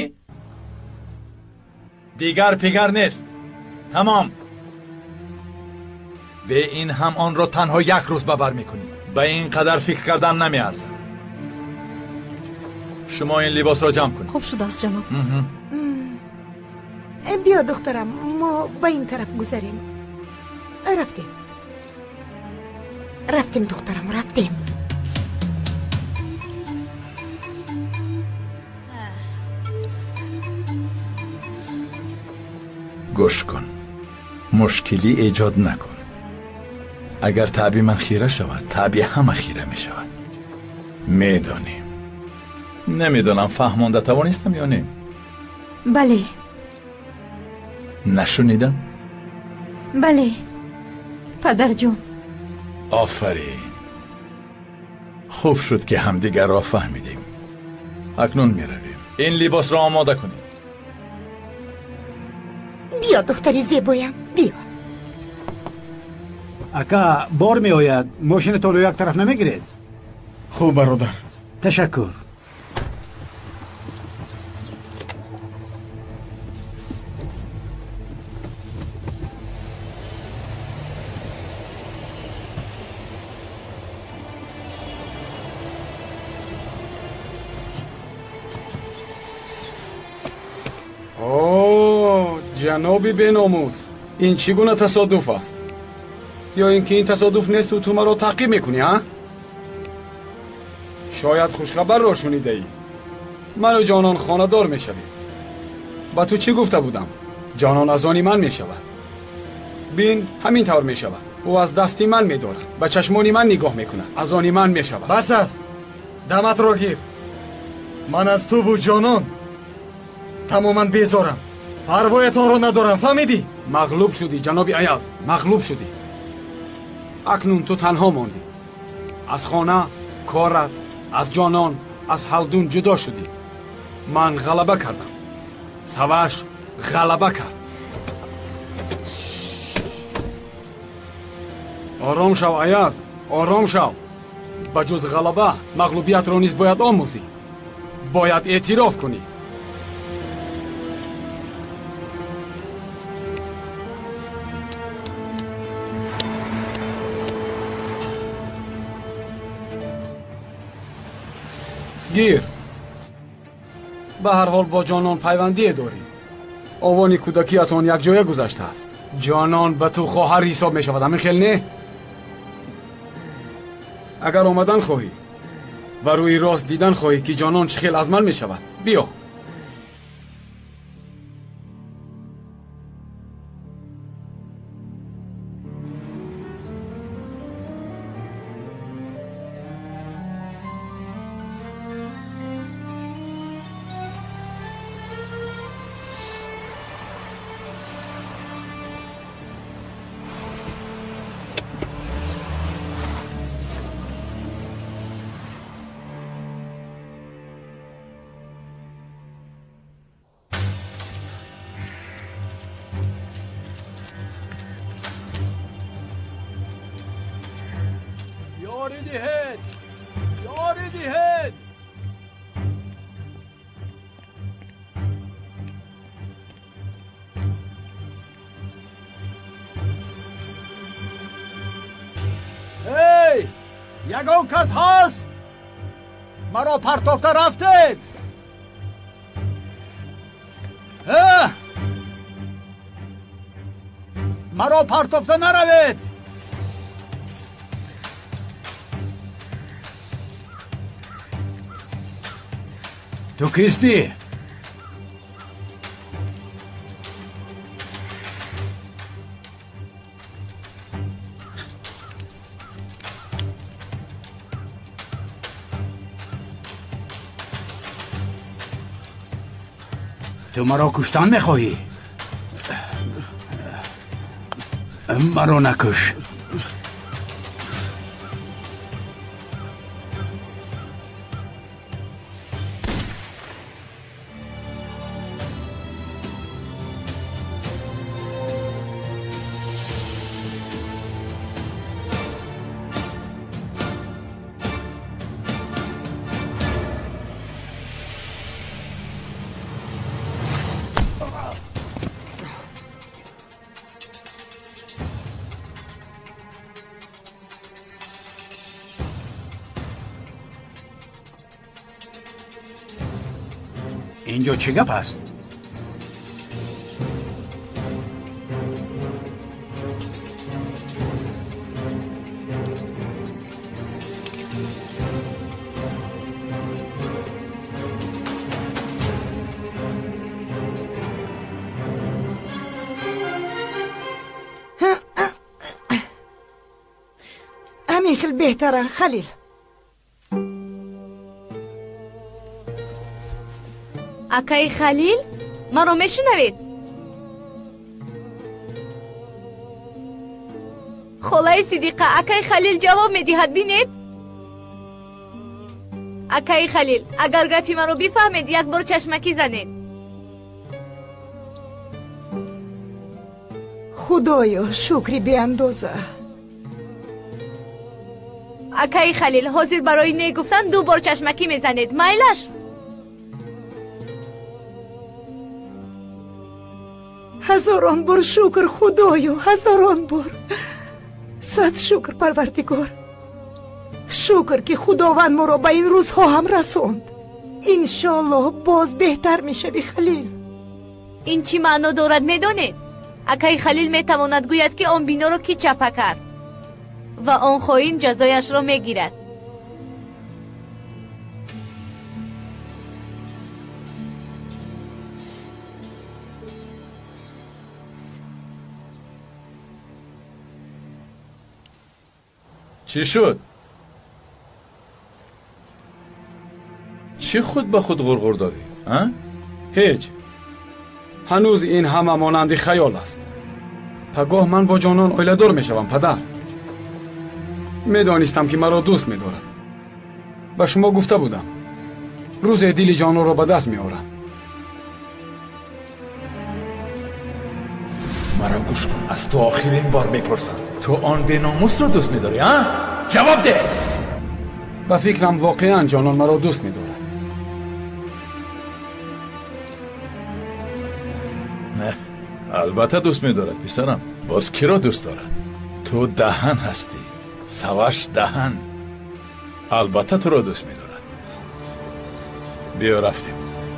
[SPEAKER 9] دیگر پیگر نیست. تمام. به این هم آن را تنها یک روز ببر میکنی. به این قدر فکر کردن نمیارزد. شما این لباس را جمع کنید.
[SPEAKER 3] خوب شده است جناب.
[SPEAKER 5] بیا دخترم ما به این طرف گذاریم. رفتیم دخترم رفتیم.
[SPEAKER 9] گوش کن، مشکلی ایجاد نکن. اگر تعبی من خیره شود تعبی همه خیره می شود. میدانیم. نمیدانم فهمانده توانستم یا نه؟
[SPEAKER 4] بله.
[SPEAKER 9] نشنیدم؟
[SPEAKER 4] بله پدر جان.
[SPEAKER 9] آفرین. خوب شد که همدیگر را فهمیدیم. اکنون می رویم. این لباس را آماده کنیم.
[SPEAKER 5] بیا دختری زیبایم بیا.
[SPEAKER 10] اکا بار می آید. ماشینتان رو یک طرف نمیگیرید؟
[SPEAKER 2] خوب برادر.
[SPEAKER 10] تشکر.
[SPEAKER 8] جنابی بیناموس، این چگونه تصادف است؟ یا اینکه این تصادف نیست و تو مرا تعقیب میکنی ها؟ شاید خوشخبر را شنیده ای. من و جانان خانه‌دار می شویم. با تو چی گفته بودم؟ جانان از آن من می شود. بین همین طور می شود. او از دستی من می دارد. به چشمانی من نگاه می کند. از آن من می شود.
[SPEAKER 2] بس است. دمت را گیر. من از تو و جانان تماما بیزارم. پروایتان را ندارم. فهمیدی؟
[SPEAKER 8] مغلوب شدی جناب ایاز. مغلوب شدی. اکنون تو تنها ماندی. از خانه، کارت، از جانان، از هلدون جدا شدی. من غلبه کردم. سواش غلبه کرد. آرام شو ایاز. آرام شو. با جز غلبه مغلوبیت را نیز باید آموزی. باید اعتراف کنی. گیر. به هر حال با جانان پیوندی داری. آوان کودکیتان یک جایه گذشته است. جانان به تو خواهر حساب می شود. همین خیل نه؟ اگر آمدن خواهی و روی راست دیدن خواهی که جانان چه خیل از من می شود، بیا.
[SPEAKER 10] یگان کس هست مرا پرتافته رفتید. مرا پرتافته نروید. تو کیستی؟ تو مرا کشتن میخواهی؟ مرا نکش. اینجا چه گپ است؟
[SPEAKER 5] همین خیلی بهتره خلیل.
[SPEAKER 12] اکای خلیل ما رو میشنوید؟ خلای صدیقه اکای خلیل جواب میدهد. بینید اکای خلیل اگر گپی ما رو بفهمید یک بار چشمکی زنید.
[SPEAKER 5] خدایا شکری بی اندازه.
[SPEAKER 12] اکای خلیل حاضر برای نگفتن 2 بار چشمکی میزنید. مایلش
[SPEAKER 5] هزاران بار شکر خدایا. هزاران بار. 100 شکر پروردگار. شکر که خداوند ما را به این روزها هم رساند. انشالله باز بهتر میشه خلیل.
[SPEAKER 12] این چی معنا دارد میدانید؟ اکای خلیل میتواند گوید که آن بینا را کی چپه کرد و آن خائن جزایش را میگیرد.
[SPEAKER 9] چی شد؟ چی خود به خود غرغر داری؟
[SPEAKER 8] هیچ. هنوز این همه مانند خیال است. پگاه من با جانان اویله‌دار میشوم پدر. میدانستم که مرا دوست می‌دارد. به شما گفته بودم روز دل جانان را به دست می‌آورم.
[SPEAKER 9] مرا گوش کن، از تو آخرین بار میپرسم، تو آن بی‌ناموس را دوست می‌داری ها؟ جواب ده.
[SPEAKER 8] به فکرم واقعا جانان مرا دوست می‌دارد.
[SPEAKER 9] نه، البته دوست می‌دارد پسرم. باز کی را دوست دارد؟ تو دهن هستی، سواش دهن. البته تو را دوست می‌دارد. بیا رفتیم.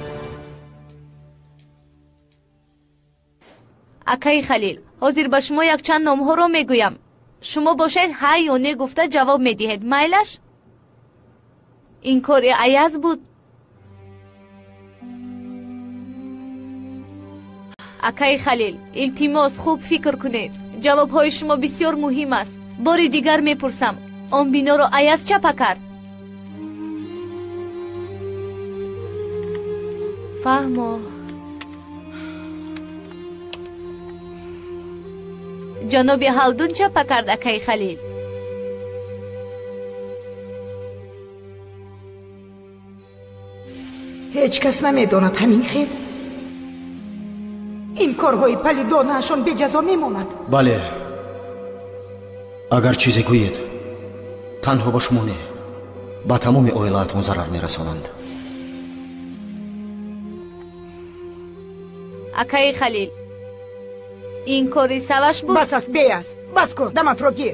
[SPEAKER 12] акаи халил ҳозир ба шумо якчанд номҳоро мегӯям. шумо бошед ҳа ё не гуфта ҷавоб медиҳед. майлаш? ин кори аяз буд. акаи халил илтимос хуб фикр кунед. ҷавобҳои шумо бисёр муҳим аст. бори дигар мепурсам, он биноро аяз чапа кард? фаҳмо. ҷаноби ҳалдун чапа кард акаи халил.
[SPEAKER 5] ҳеҷ кас намедонад ҳамин хел ин корҳои палидонаашон беҷазо мемонад.
[SPEAKER 1] бале, агар чизе гӯед танҳо ба шумо не, ба тамоми оилаатон зарар мерасонанд.
[SPEAKER 12] акаи халил ин кори саваш буд.
[SPEAKER 5] бас аст, беяз, бас кун, даматро гир.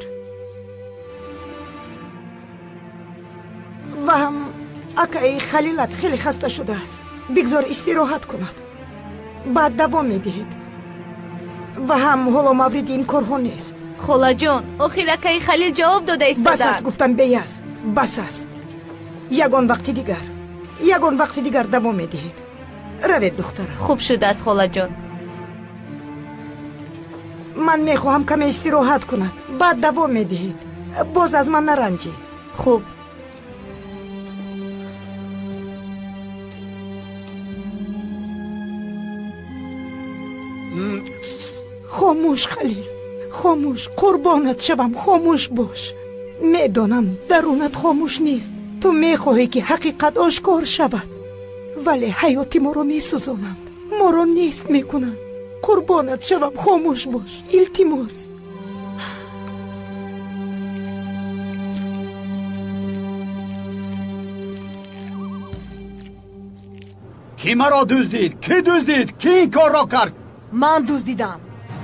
[SPEAKER 5] ва ҳам акаи халилат хеле хаста шудааст. бигзор истироҳат кунад, баъд давом медиҳед. ва ҳам ҳоло мавриди ин корҳо нест.
[SPEAKER 12] холаҷон, охир акаи халил ҷавоб дода
[SPEAKER 5] бас аст гуфтам, беяз, бас аст. ягон вақти дигар давом медиҳед. равед духтарам.
[SPEAKER 12] хуб шудааст холаҷон.
[SPEAKER 5] ман мехоҳам каме истироҳат кунад, баъд давом медиҳед. боз аз ман наранҷӣ.
[SPEAKER 12] хуб.
[SPEAKER 5] хомӯш халил, хомӯш, қурбонат шавам, хомӯш бош. медонам дарунат хомӯш нест. ту мехоҳӣ ки ҳақиқат ошкор шавад, вале ҳаёти моро месӯзонанд, моро нест мекунанд. قربانت شوم، خاموش باش، التماس.
[SPEAKER 10] کی مرا دزدید؟ کی دزدید؟ کی این کار را کرد؟
[SPEAKER 3] من دزدیدم.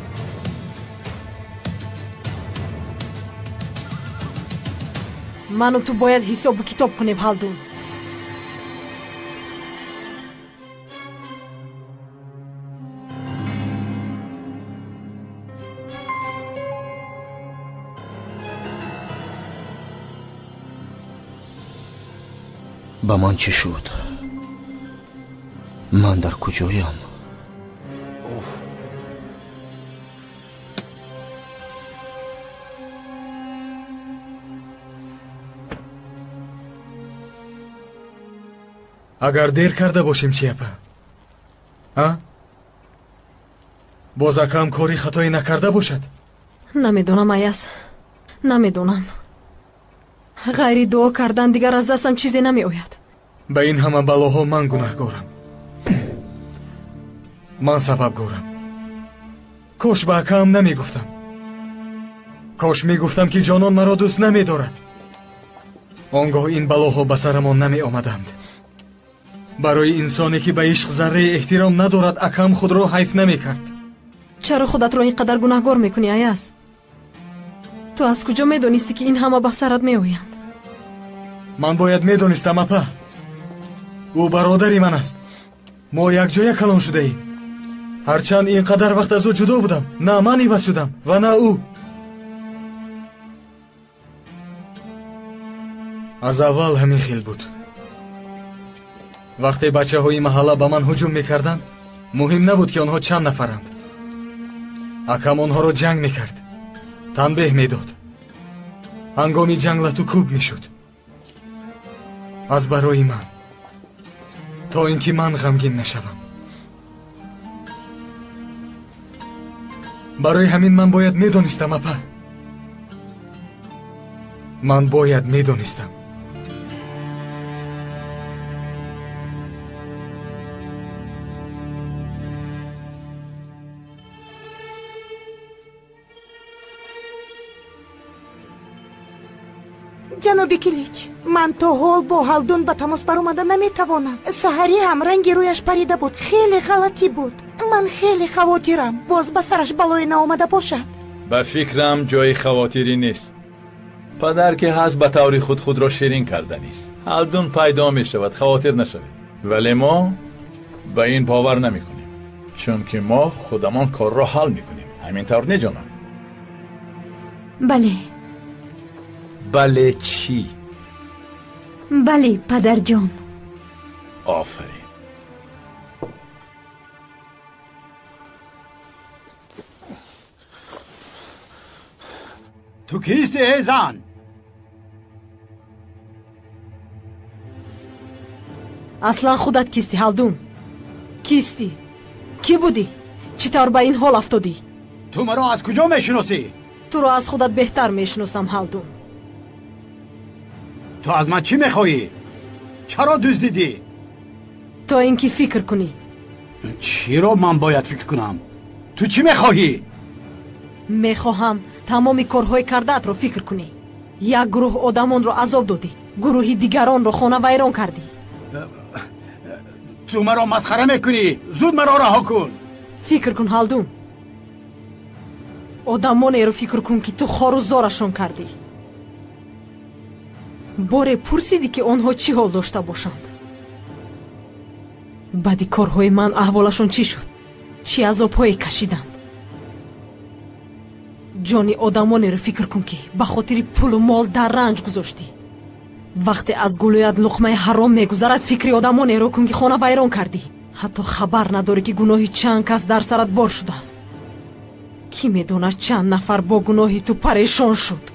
[SPEAKER 3] من و تو باید حساب و کتاب کنیم هالدون.
[SPEAKER 1] با من چی شد؟ من در کجایم؟
[SPEAKER 2] اگر دیر کرده باشیم چی اپا؟ ها؟ باز اکم کاری خطایی نکرده باشد؟
[SPEAKER 3] نمیدونم ایاز، نمیدونم. غیر دعا کردن دیگر از دستم چیزی نمی آید.
[SPEAKER 2] به این همه بلاها من گناهگارم. من سببگارم. کاش به اکم نمی گفتم. کاش می گفتم که جانان مرا دوست نمی دارد. آنگاه این بلاها به سرمان نمی آمدند. برای انسانی که به عشق ذره احترام ندارد اکم خود را حیف نمی کرد.
[SPEAKER 3] چرا خودت را اینقدر گناهگار میکنی ایاز؟ تو از کجا میدونستی که این همه به سرت میآیند؟
[SPEAKER 2] من باید میدونستم اپا. او برادری من است. ما یک جای کلان شده ایم. هرچند اینقدر وقت از او جدا بودم، نه من عوض شدم و نه او. از اول همین خیل بود. وقتی بچه های محله به من هجوم میکردند، مهم نبود که آنها چند نفرند. اکم آنها را جنگ میکرد، تنبیه میداد. ҳангоми ҷанглату кӯб мешуд аз барои ман, то ин ки ман ғамгин нашавам. барои ҳамин ман бояд медонистам апа, ман бояд медонистам.
[SPEAKER 5] ҷаноби Килич, ман то ҳол бо ҳалдун ба тамос баромада наметавонам. саҳари ҳам ранги рӯяш парида буд, хеле ғалатӣ буд. ман хеле хавотирам боз ба сараш балое наомада бошад.
[SPEAKER 9] ба фикрам ҷои хавотирӣ нест. падар ки ҳаст ба таври худ худро ширин карданист. ҳалдун пайдо мешавад, хавотир нашавед. вале мо ба ин бовар намекунем, чунки мо худамон корро ҳал мекунем. ҳамин тавр не ҷонон?
[SPEAKER 4] бале.
[SPEAKER 9] бале чӣ?
[SPEAKER 4] бале падарҷон.
[SPEAKER 9] офарин.
[SPEAKER 10] ту кисти эй зан?
[SPEAKER 3] аслан худат кисти ҳалдун? кисти? кӣ будӣ? чӣ тавр ба ин ҳол афтодӣ?
[SPEAKER 10] ту маро аз куҷо мешиносӣ?
[SPEAKER 3] туро аз худат беҳтар мешиносам ҳалдун.
[SPEAKER 10] ту аз ман чӣ мехоҳӣ? чаро дуздидӣ?
[SPEAKER 3] то ин ки фикр кунӣ.
[SPEAKER 10] чиро ман бояд фикр кунам? ту чӣ мехоҳӣ?
[SPEAKER 3] мехоҳам тамоми корҳои кардаатро фикр кунӣ. як гурӯҳ одамонро азоб додӣ, гурӯҳи дигаронро хонавайрон кардӣ.
[SPEAKER 10] ту маро масхара мекунӣ? зуд маро раҳо кун.
[SPEAKER 3] фикр кун ҳалдун. одамонеро фикр кун ки ту хорузорашон кардӣ. боре пурсидӣ ки онҳо чӣ ҳол дошта бошанд? баъди корҳои ман аҳволашон чӣ шуд? чӣ азобҳое кашиданд? ҷони одамонеро фикр кун ки ба хотири пулу мол дар ранҷ гузоштӣ. вақте аз гулӯят луқмаи ҳаром мегузарад, фикри одамонеро кун ки хонавайрон кардӣ. ҳатто хабар надорӣ ки гуноҳи чанд кас дар сарат бор шудааст. кӣ медонад чанд нафар бо гуноҳи ту парешон шуд?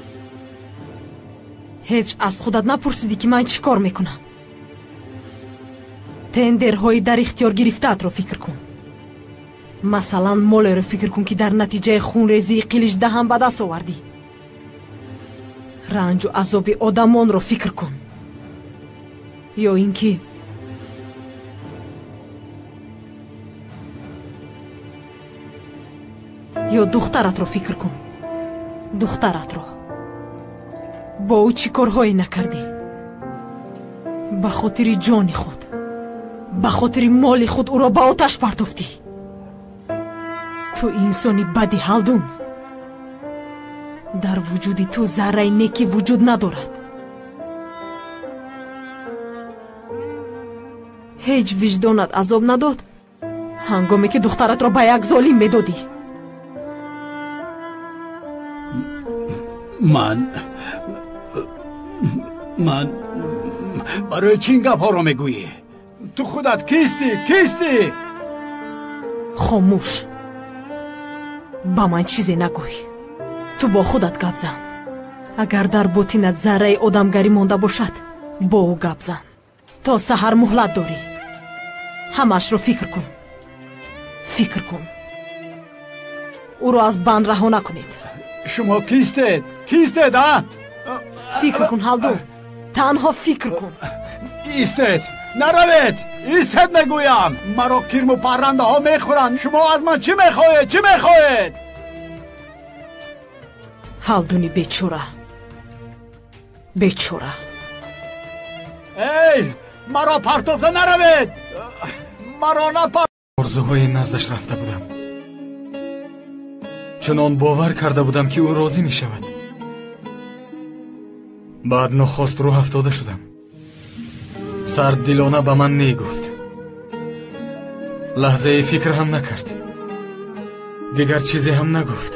[SPEAKER 3] ҳеҷ аз худат напурсидӣ ки ман чӣ кор мекунам? тендерҳои дар ихтиёр гирифтаатро фикр кун. масалан молеро фикр кун ки дар натиҷаи хунрезии қилич даҳам ба даст овардӣ. ранҷу азоби одамонро фикр кун. ё ин ки ё духтаратро фикр кун. духтаратро бо ӯ чӣ корҳое накардӣ? ба хотири ҷони худ, ба хотири моли худ ӯро ба оташ партофтӣ. ту инсони бади ҳалдун. дар вуҷуди ту зарраи некӣ вуҷуд надорад. ҳеҷ виҷдонат азоб надод ҳангоме ки духтаратро ба як золим медодӣ.
[SPEAKER 10] ман барои чӣ ин гапҳоро мегӯӣ? ту худат кистӣ?
[SPEAKER 3] хомӯш. ба ман чизе нагӯй. ту бо худат гап зан. агар дар ботинат зарраи одамгарӣ монда бошад, бо ӯ гап зан. то саҳар муҳлат дорӣ. ҳамаашро фикр кун. фикр кун. ӯро аз банд раҳо накунед.
[SPEAKER 10] шумо кистед а?
[SPEAKER 3] фикр кун ҳалдун. танҳо фикр кун.
[SPEAKER 10] истед, наравед. истед мегӯям. маро кирму паррандаҳо мехӯранд. шумо аз ман чӣ мехоҳед?
[SPEAKER 3] ҳалдуни бечора.
[SPEAKER 10] эй, маро партофта наравед. маро
[SPEAKER 2] орзуҳои наздаш рафта будам. чунон бовар карда будам ки ӯ розӣ мешавад. баъд нохост рӯҳ афтода шудам. сарддилона ба ман негуфт. лаҳзаи фикр ҳам накард. дигар чизе ҳам нагуфт.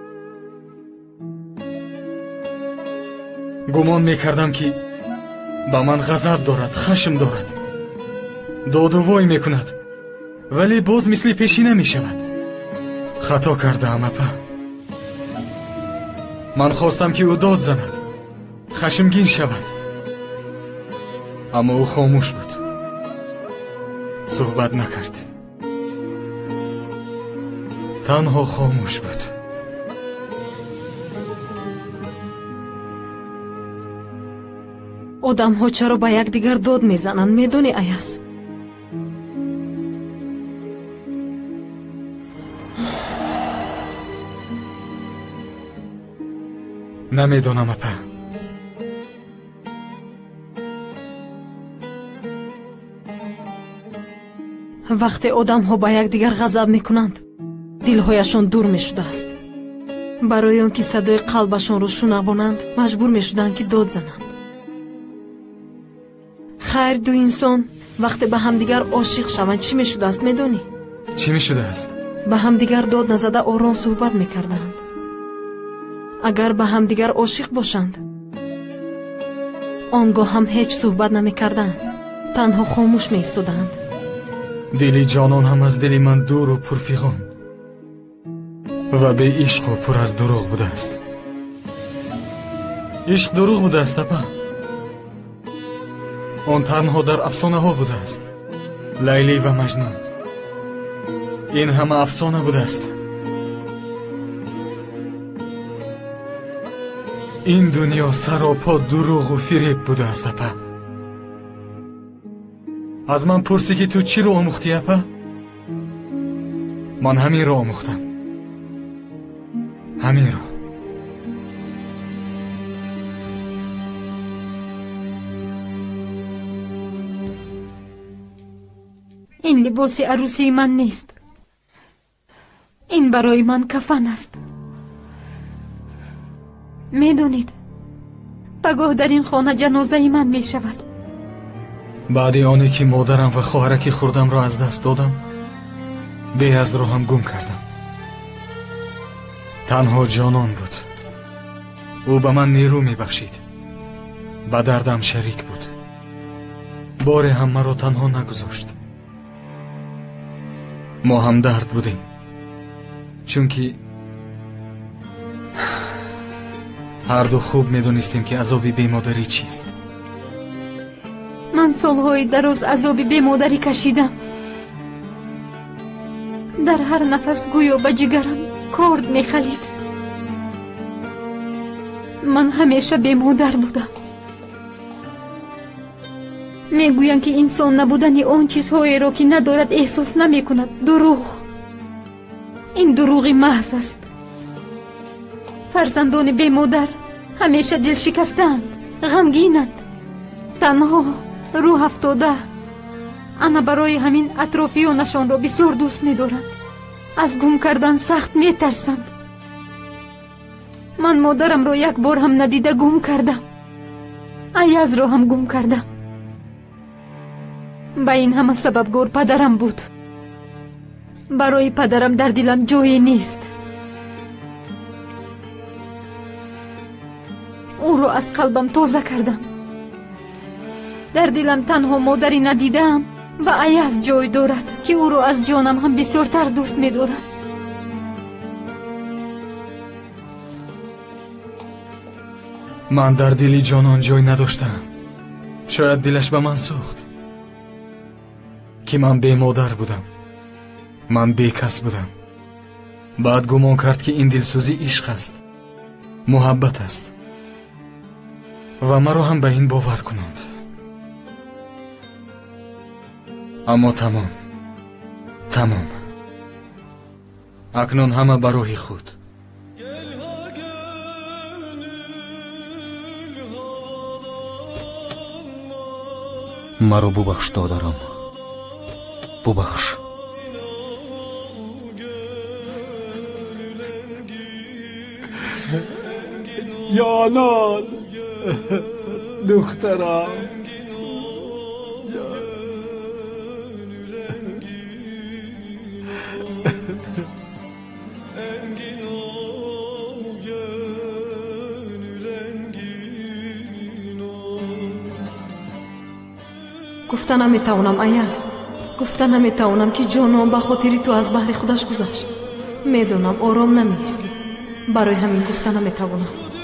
[SPEAKER 2] гумон мекардам ки ба ман ғазаб дорад, хашм дорад. додувой мекунад, вале боз мисли пешина мешавад. хато кардаам апа. ман хостам ки ӯ дод занад, хашмгин шавад, аммо ӯ хомӯш буд, суҳбат накард, танҳо хомӯш буд.
[SPEAKER 3] одамҳо чаро ба якдигар дод мезананд, медонӣ Аяз?
[SPEAKER 2] намедонам апа.
[SPEAKER 3] вақте одамҳо ба якдигар ғазаб мекунанд, дилҳояшон дур мешудааст. барои он ки садои қалбашонро шунавонанд, маҷбур мешуданд ки дод зананд. хайр, ду инсон вақте ба ҳамдигар ошиқ шаванд, чӣ мешудааст, медонӣ?
[SPEAKER 2] чӣ мешудааст?
[SPEAKER 3] ба ҳамдигар дод назада ором суҳбат мекарданд. агар ба ҳамдигар ошиқ бошанд, он гоҳ ҳам ҳеҷ суҳбат намекарданд, танҳо хомӯш меистоданд.
[SPEAKER 2] дили ҷонон ҳам аз дили ман дуру пурфиғон ва беишқу пур аз дурӯғ будааст. ишқ дурӯғ будааст апа. он танҳо дар афсонаҳо будааст. лайлӣ ва маҷнун, ин ҳама афсона будааст. ин дунё саропо дурӯғу фиреб будааст апа. аз ман пурсӣ ки ту чиро омӯхтӣ апа? ман ҳаминро омӯхтам, ҳаминро.
[SPEAKER 4] ин либоси арӯсии ман нест. ин барои ман кафан аст. медонед, пагоҳ дар ин хона ҷанозаи ман мешавад.
[SPEAKER 2] баъди оне ки модарам ва хоҳараки хурдамро аз даст додам, беазро ҳам гум кардам. танҳо ҷонон буд. ӯ ба ман нерӯ мебахшид, ба дардам шарик буд. боре ҳам маро танҳо нагузошт. мо ҳамдард будем, чунки ҳарду хуб медонистем ки азоби бемодарӣ чист.
[SPEAKER 4] ман солҳои дароз азоби бемодарӣ кашидам. дар ҳар нафас гӯё ба ҷигарам корд мехалид. ман ҳамеша бемодар будам. мегӯянд ки инсон набудани он чизҳоеро ки надорад эҳсос намекунад дурӯғ. ин дурӯғи маҳз аст. фарзандони бемодар ҳамеша дилшикастаанд, ғамгинанд, танҳо, рӯҳ афтода. ана барои ҳамин атрофиёнашонро бисёр дӯст медоранд. аз гум кардан сахт метарсанд. ман модарамро як бор ҳам надида гум кардам. Аязро ҳам гум кардам. ба ин ҳама сабабгор падарам буд. барои падарам дар дилам ҷое нест. ӯро аз қалбам тоза кардам. дар дилам танҳо модари надидаам ва Аяз ҷой дорад, ки ӯро аз ҷонам ҳам бисёртар дӯст медорам.
[SPEAKER 2] ман дар дили ҷонон ҷой надоштам. шояд дилаш ба ман сӯхт, ки ман бемодар будам, ман бекас будам. баъд гумон кард ки ин дилсӯзӣ ишқ аст, муҳаббат аст ва маро ҳам ба ин бовар кунанд. аммо тамом. акнун ҳама ба роҳи худ.
[SPEAKER 1] маро бубахш додарам, бубахш.
[SPEAKER 10] ҷонон, духтарам.
[SPEAKER 3] гуфта наметавонам Аяз, гуфта наметавонам ки ҷонон ба хотири ту аз баҳри худаш гузашт. медонам ором намеистӣ, барои ҳамин гуфта наметавонам.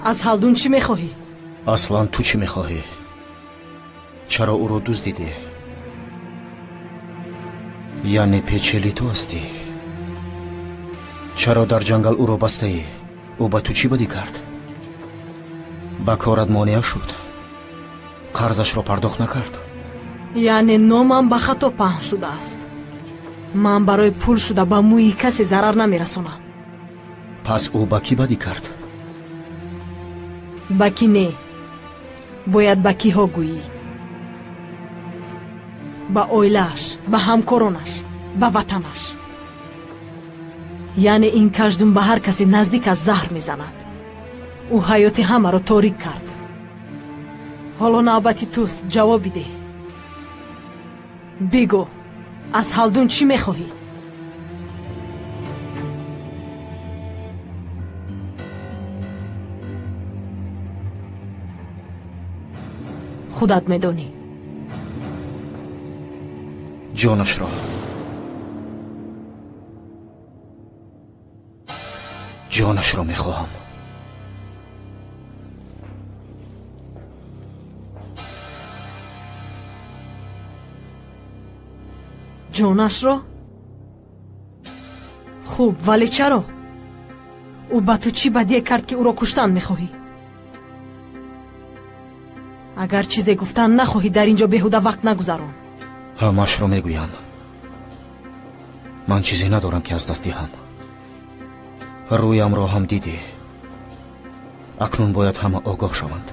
[SPEAKER 3] аз ҳалдун чӣ мехоҳӣ?
[SPEAKER 1] аслан ту чӣ мехоҳӣ? чаро ӯро дуздидӣ? яъне печели ту ҳастӣ? чаро дар ҷангал ӯро бастаӣ? ӯ ба ту чӣ бадӣ кард? ба корат монеа шуд? қарзашро пардохт накард?
[SPEAKER 3] яъне номам ба хато паҳн шудааст. ман барои пул шуда ба мӯи касе зарар намерасонам.
[SPEAKER 1] пас ӯ ба кӣ бадӣ кард?
[SPEAKER 3] ба кӣ не, бояд ба киҳо гӯӣ. ба оилааш, ба ҳамкоронаш, ба ватанаш. яъне ин каждум ба ҳар касе наздик аз заҳр мезанад. ӯ ҳаёти ҳамаро торик кард. ҳоло навбати туст, ҷавоб бидеҳ. бигӯ, аз ҳалдун чӣ мехоҳӣ? худат медонӣ.
[SPEAKER 1] ҷонашро. ҷонашро мехоҳам.
[SPEAKER 3] ҷонашро? хуб, вале чаро? ӯ ба ту чӣ бадие кард ки ӯро куштан мехоҳӣ? агар чизе гуфтан нахоҳӣ, дар ин ҷо беҳуда вақт нагузарон.
[SPEAKER 1] ҳамашро мегӯям. ман чизе надорам ки аз даст диҳам. рӯямро ҳам дидӣ. акнун бояд ҳама огоҳ шаванд.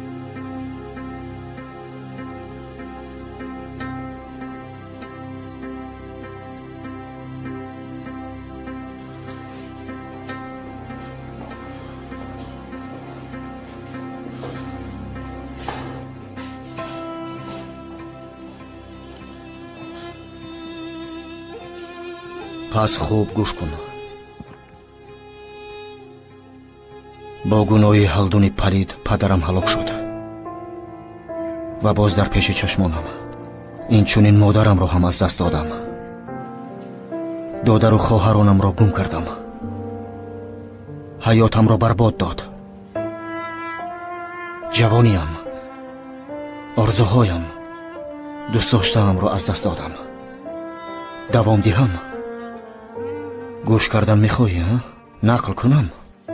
[SPEAKER 1] پس خوب گوش کن. با گناه هلدون پلید پدرم هلاک شد و باز در پیش چشمانم این چونین مادرم را هم از دست دادم. دادر و خواهرانم را گم کردم. حیاتم را برباد داد. جوانیم، آرزوهایم، دوست داشته‌ام را از دست دادم. دوام دهم. گوش کردن میخواهی ها؟ نقل کنم؟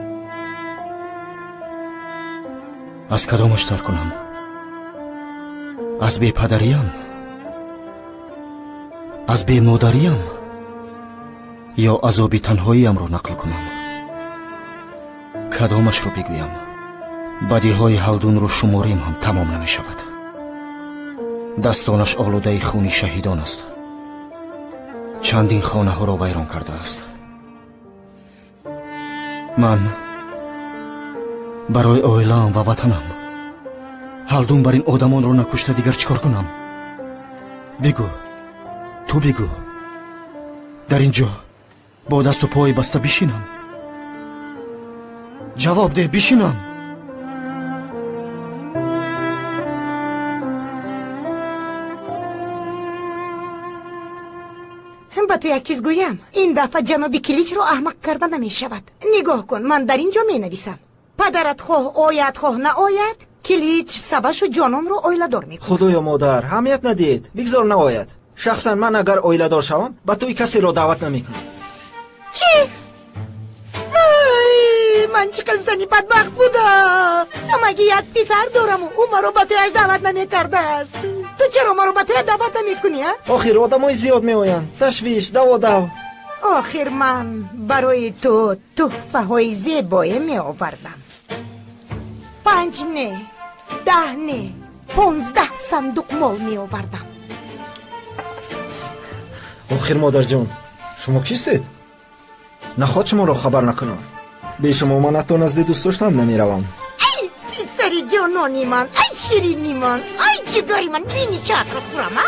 [SPEAKER 1] از کدامش تر کنم؟ از بی پدریم؟ از بی مادریم؟ یا عذاب تنهاییم رو نقل کنم؟ کدامش رو بگویم؟ بدیهای هلدون رو شماریم هم تمام نمی شود. دستانش آلوده خون شهیدان است. چندین خانه ها را ویران کرده است. من برای اویلام و وطنم هلدون بر این آدمان رو نکشته دیگر چیکار کنم؟ بگو، تو بگو. در اینجا با دست و پای بسته بشینم؟ جواب ده، بشینم؟
[SPEAKER 5] با تو یک چیز گویم. این دفعه جناب کلیچ رو احمق کرده نمی شود. نگاه کن، من در اینجا می نویسم پدرت خواه آید خواه نه آید، کلیچ سبش و جانم رو اویله دار می کند.
[SPEAKER 11] خدایا مادر همیت ندید، بگذار نباید. شخصا من اگر اویله دار شوم با توی کسی رو دعوت نمی کنم.
[SPEAKER 5] چی؟ من چقدر زنی بدبخت بودم. مگه یک پسر دارم و او مرا با تویش دعوت نمی کرده است. تو چرا مرا با توی دعوت نمی کنی؟
[SPEAKER 11] آخر آدمای زیاد می آیند. تشویش دو.
[SPEAKER 5] آخر من برای تو تحفه های زیبایی می آوردم. 5 نه 10 نه 15 صندوق مال می آوردم.
[SPEAKER 11] آخر مادر جان شما کیستید؟ نخواد شما را خبر نکنم. به شما من حتی نزد دوست داشتم نمی روم.
[SPEAKER 5] ای پسر جانانی من، ای شیرینی من، ای جگری من، بینی چقدر خورم ها؟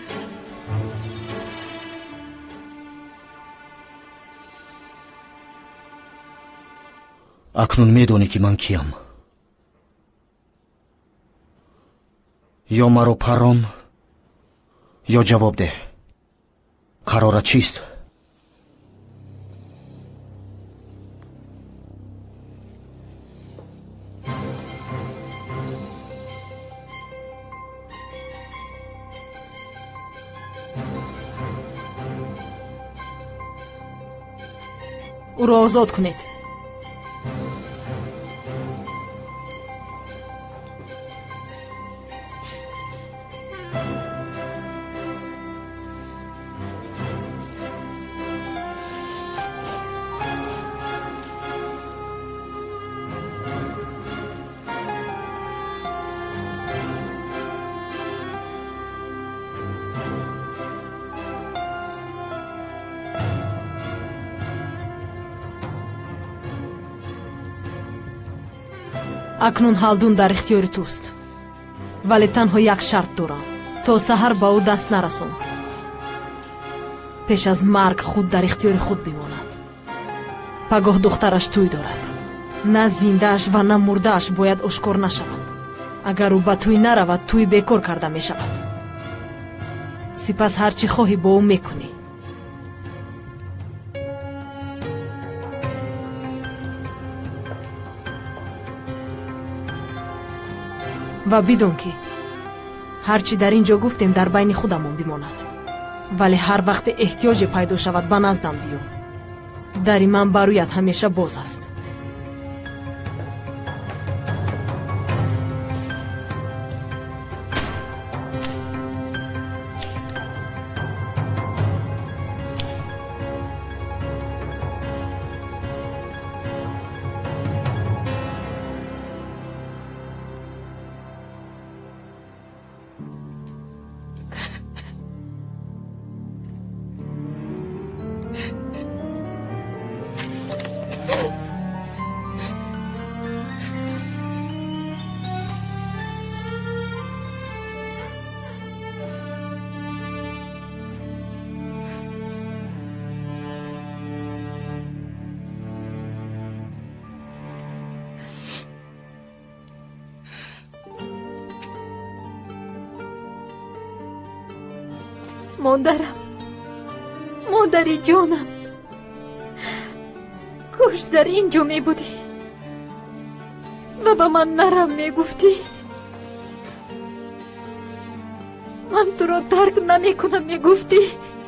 [SPEAKER 1] اکنون میدونی که من کیم. یا مرا پران یا جواب ده. قرارت چیست؟
[SPEAKER 3] اوро озод кунед. акнун ҳалдун дар ихтиёри туст, вале танҳо як шарт дорам. то саҳар ба ӯ даст нарасон. пеш аз марг худ дар ихтиёри худ бимонад. пагоҳ духтараш тӯй дорад. на зиндааш ва на мурдааш бояд ошкор нашавад. агар ӯ ба тӯй наравад, тӯй бекор карда мешавад. сипас ҳар чӣ хоҳӣ бо ӯ мекунӣ. ва бидон ки ҳарчи дар ин ҷо гуфтем дар байни худамон бимонад. вале ҳар вақте эҳтиёҷе пайдо шавад, ба наздам биё. дари ман барояд ҳамеша боз аст.
[SPEAKER 4] مادرم، مادری جانم، کاش در اینجا می بودی و به من نرم می گفتی. من تو را ترک نمی کنم می گفتی.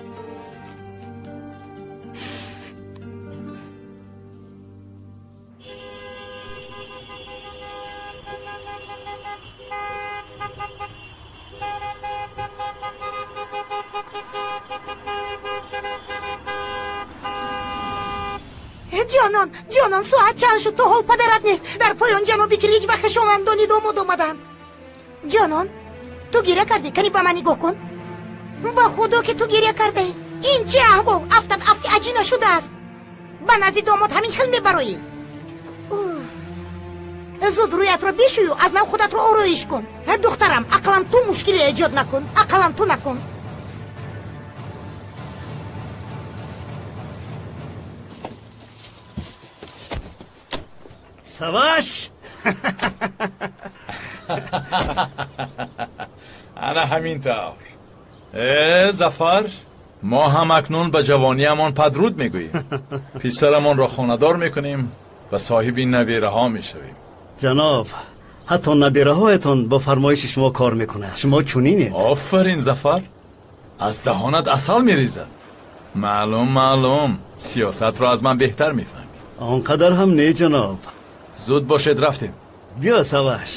[SPEAKER 5] جانان ساعت چند شد؟ تو حال پدرت نیست. در پایان جنابی کلیج و خشاوندانی داماد آمدن. جانان تو گیره کردی؟ کنی به من نگاه کن. با خدا که تو گیره کرده. این چه احوال؟ افتاد افتی عجینه شده است. به نزد داماد همین خیل میبرایی. زود رویت را بشوی و از نو خودت را آرایش کن. دخترم عقلا تو مشکلی ایجاد نکن. عقلا تو نکن.
[SPEAKER 6] سواش
[SPEAKER 9] انا همینطور. ظفر، ما هم اکنون به جوانیمان پدرود میگوییم. پسرمان را خاندار میکنیم و صاحب این نبیره ها میشویم.
[SPEAKER 6] جناب، حتی نبیره هایتان با فرمایش شما کار میکنه. شما چنینید.
[SPEAKER 9] آفرین ظفر، از دهانت عسل میریزد. معلوم سیاست را از من بهتر میفهمی.
[SPEAKER 6] آنقدر هم نه جناب.
[SPEAKER 9] زود باشد رفتیم.
[SPEAKER 6] بیا سواش.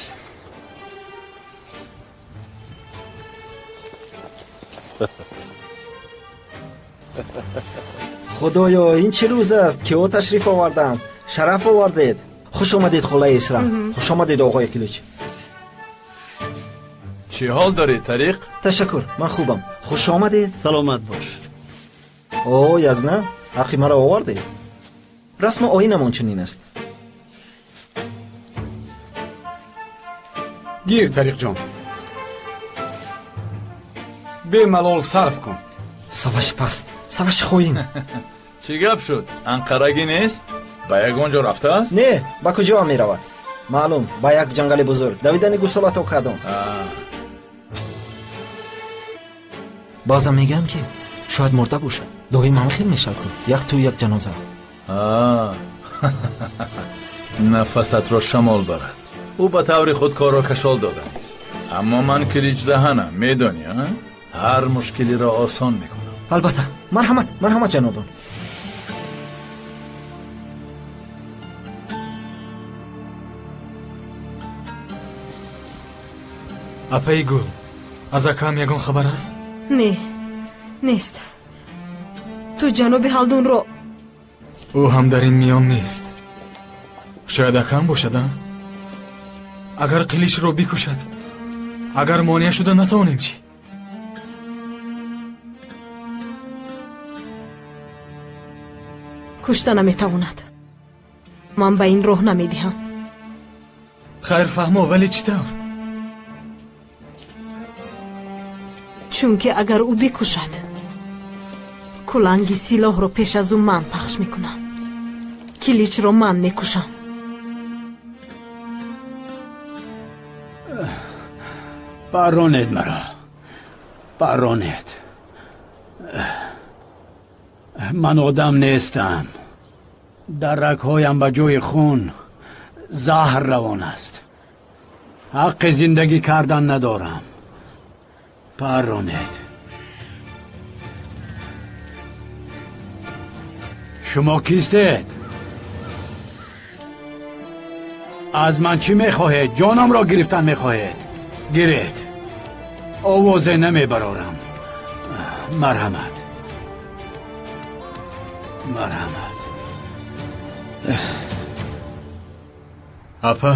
[SPEAKER 11] خدایا این چه روز است که او تشریف آوردند. شرف آوردید. خوش آمدید خاله اسرا. خوش آمدید آقای کلیچ.
[SPEAKER 9] چی حال دارید طریق؟
[SPEAKER 11] تشکر، من خوبم. خوش آمدید.
[SPEAKER 6] سلامت باش.
[SPEAKER 11] اوه یزنه، حقی مرا آوردید. رسم آیینمان چنین است.
[SPEAKER 8] گیر طریق جان. به ملال صرف کن.
[SPEAKER 11] سواش پست، سواش خوییم.
[SPEAKER 9] چی گپ شد؟ انقرگی نیست؟ با یک اونجا رفته است؟
[SPEAKER 11] نه، با کجا می رود؟ معلوم، با یک جنگل بزرگ. دویدن گوسلات و کدام. بازم میگم که شاید مرده باشد. دوی من خیلی میشل کن. یک تو یک جنازه.
[SPEAKER 9] نفست را شمال برد. او به طور خود کار را کشال داده است. اما من کلیج دهنم، میدانی هر مشکلی را آسان میکنم.
[SPEAKER 11] البته، مرحمت جنابان.
[SPEAKER 2] апаи гул, аз акаам ягон хабар аст?
[SPEAKER 3] не нест. ту ҷаноби ҳалдунро
[SPEAKER 2] ӯ ҳам дар ин миён нест. шояд акаам бошад. агар қилишро бикушад, агар монеа шуда натавонем чӣ?
[SPEAKER 3] кушта наметавонад. ман ба ин роҳ намедиҳам.
[SPEAKER 2] хайр фаҳмо, вале чӣ тавр?
[SPEAKER 3] чунки агар ӯ бикушад, куланги силоҳро пеш аз ӯ ман пахш мекунам. киличро ман мекушам.
[SPEAKER 10] баронед маро, баронед. ман одам нестам. дар рагҳоям ба ҷои хун заҳр равон аст. ҳаққи зиндагӣ кардан надорам. баронед. шумо кистед? аз ман чӣ мехоҳед? ҷонамро гирифтан мехоҳед? гиред. овозе намебарорам. марҳамат. марҳамат.
[SPEAKER 2] апа,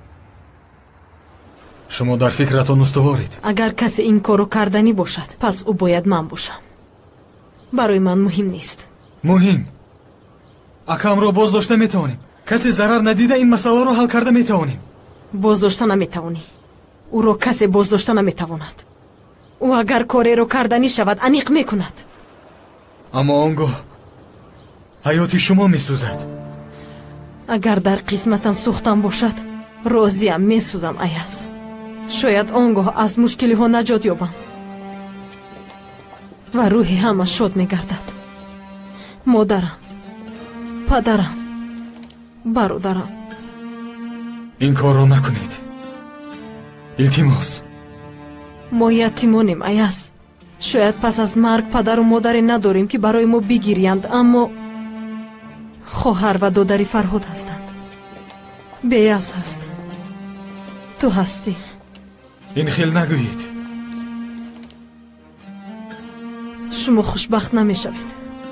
[SPEAKER 2] шумо дар фикратон устуворед.
[SPEAKER 3] агар касе ин корро карданӣ бошад, пас ӯ бояд ман бошам. барои ман муҳим нест.
[SPEAKER 2] муҳим? акамро боздошта метавонем. касе зарар надида ин масъаларо ҳал карда метавонем.
[SPEAKER 3] боздошта наметавонӣ. ӯро касе боздошта наметавонад. ӯ агар кореро карданӣ шавад, аниқ мекунад.
[SPEAKER 2] аммо он гоҳ ҳаёти шумо месӯзад.
[SPEAKER 3] агар дар қисматам сӯхтан бошад, розиам, месӯзам. аяз шояд он гоҳ аз мушкилиҳо наҷот ёбам ва рӯҳи ҳама шод мегардад. модарам, падарам, бародарам.
[SPEAKER 2] ин корро накунед. илтимос.
[SPEAKER 3] мо ятимонем, аяз. шояд пас аз марг падару модаре надорем ки барои мо бигириянд, аммо хоҳар ва додари Фарҳод ҳастанд. беяз ҳаст. ту ҳастӣ.
[SPEAKER 2] ин хел нагӯед.
[SPEAKER 3] шумо хушбахт намешавед.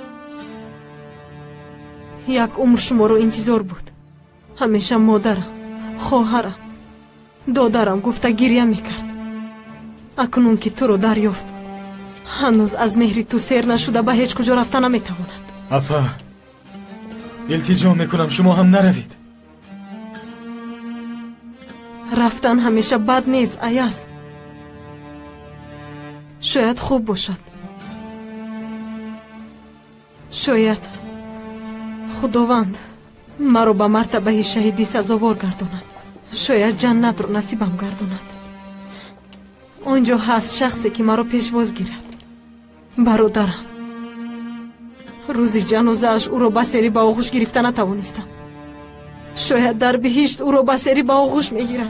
[SPEAKER 3] як умр шуморо интизор буд. ҳамеша модарам, хоҳарам, додарам гуфта гирья мекард. акнун ки туро дарёфт, ҳанӯз аз меҳри ту сер нашуда ба ҳеҷ куҷо рафта наметавонад.
[SPEAKER 2] апа, илтиҷо мекунам шумо ҳам наравед.
[SPEAKER 3] рафтан ҳамеша бад нест, аяз. шояд хуб бошад. шояд худованд маро ба мартабаи шаҳидӣ сазовор гардонад. шояд ҷаннатро насибам гардонад. он ҷо ҳаст шахсе ки маро пешвоз гирад. бародарам. рӯзи ҷанозааш ӯро ба сери ба оғӯш гирифта натавонистам. шояд дар биҳишт ӯро ба сери ба оғӯш мегирам.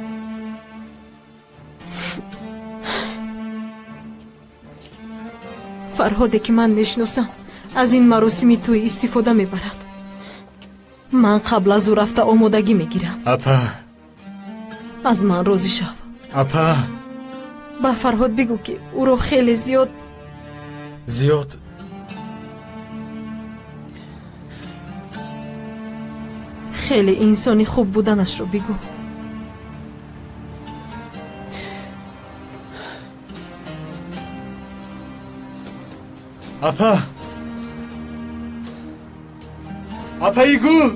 [SPEAKER 3] фарҳоде ки ман мешиносам аз ин маросими туӣ истифода мебарад. ман қабл аз ӯ рафта омодагӣ мегирам.
[SPEAKER 2] апа,
[SPEAKER 3] аз ман розӣ шав.
[SPEAKER 2] апа,
[SPEAKER 3] ба Фарҳод бигӯ ки ӯро хеле зиёд хеле инсони хуб буданашро бигӯ.
[SPEAKER 2] апа, апаи гул.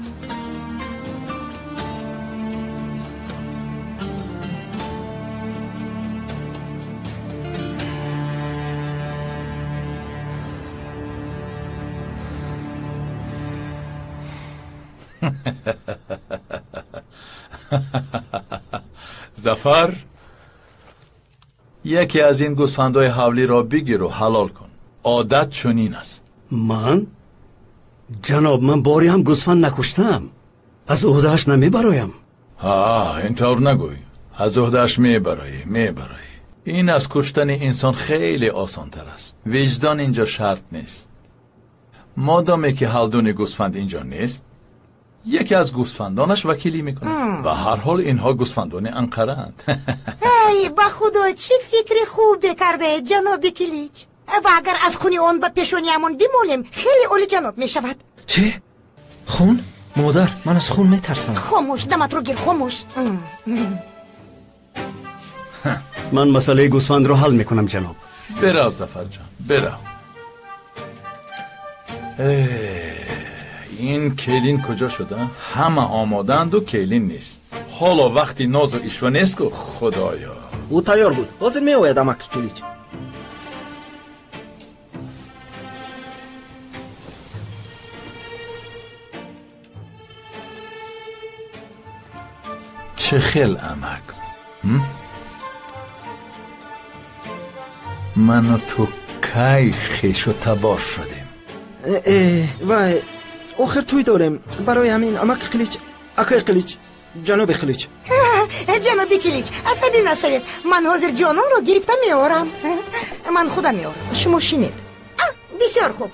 [SPEAKER 9] зафар, یکی از این گوسفندهای حولی را بگیر و حلال کن. عادت چنین است.
[SPEAKER 6] من؟ جناب، من باری هم گوسفند نکشتم. از عهده‌اش نمیبرایم.
[SPEAKER 9] اینطور نگوی. از عهده‌اش میبرایی. این از کشتن انسان خیلی آسان تر است. وجدان اینجا شرط نیست. مادامی که حلدون گوسفند اینجا نیست، یکی از گوسفندانش وکیلی میکنه. و هر حال اینها گوسفندان انقره‌اند.
[SPEAKER 5] ای با خدا چه فکر خوب کرده جناب کلیچ. و اگر از خونی اون به پیشونیمون بیمولیم خیلی اولی جناب میشود.
[SPEAKER 11] چه؟ خون؟ مادر من از خون میترسم.
[SPEAKER 5] خاموش دمت رو گیر خاموش.
[SPEAKER 6] من مسئله گوسفند رو حل میکنم جناب.
[SPEAKER 9] برو ظفر جان برو. این کیلین کجا شده؟ همه آمادند و کیلین نیست. حالا وقتی ناز و ایشوا نیست که خدایا.
[SPEAKER 11] او تیار بود. حاضر می آید امک کلیچ.
[SPEAKER 9] چه خیل امک. من و تو کی خیش و تبار شدیم.
[SPEAKER 11] و آخر توی دارم. برای همین امک کلیچ اکای کلیچ جناب کلیچ.
[SPEAKER 5] جناب کلیچ عصبی نشوید. من حاضر جانان رو گرفته میارم. من خودم میارم. شما شینید. بسیار خوب.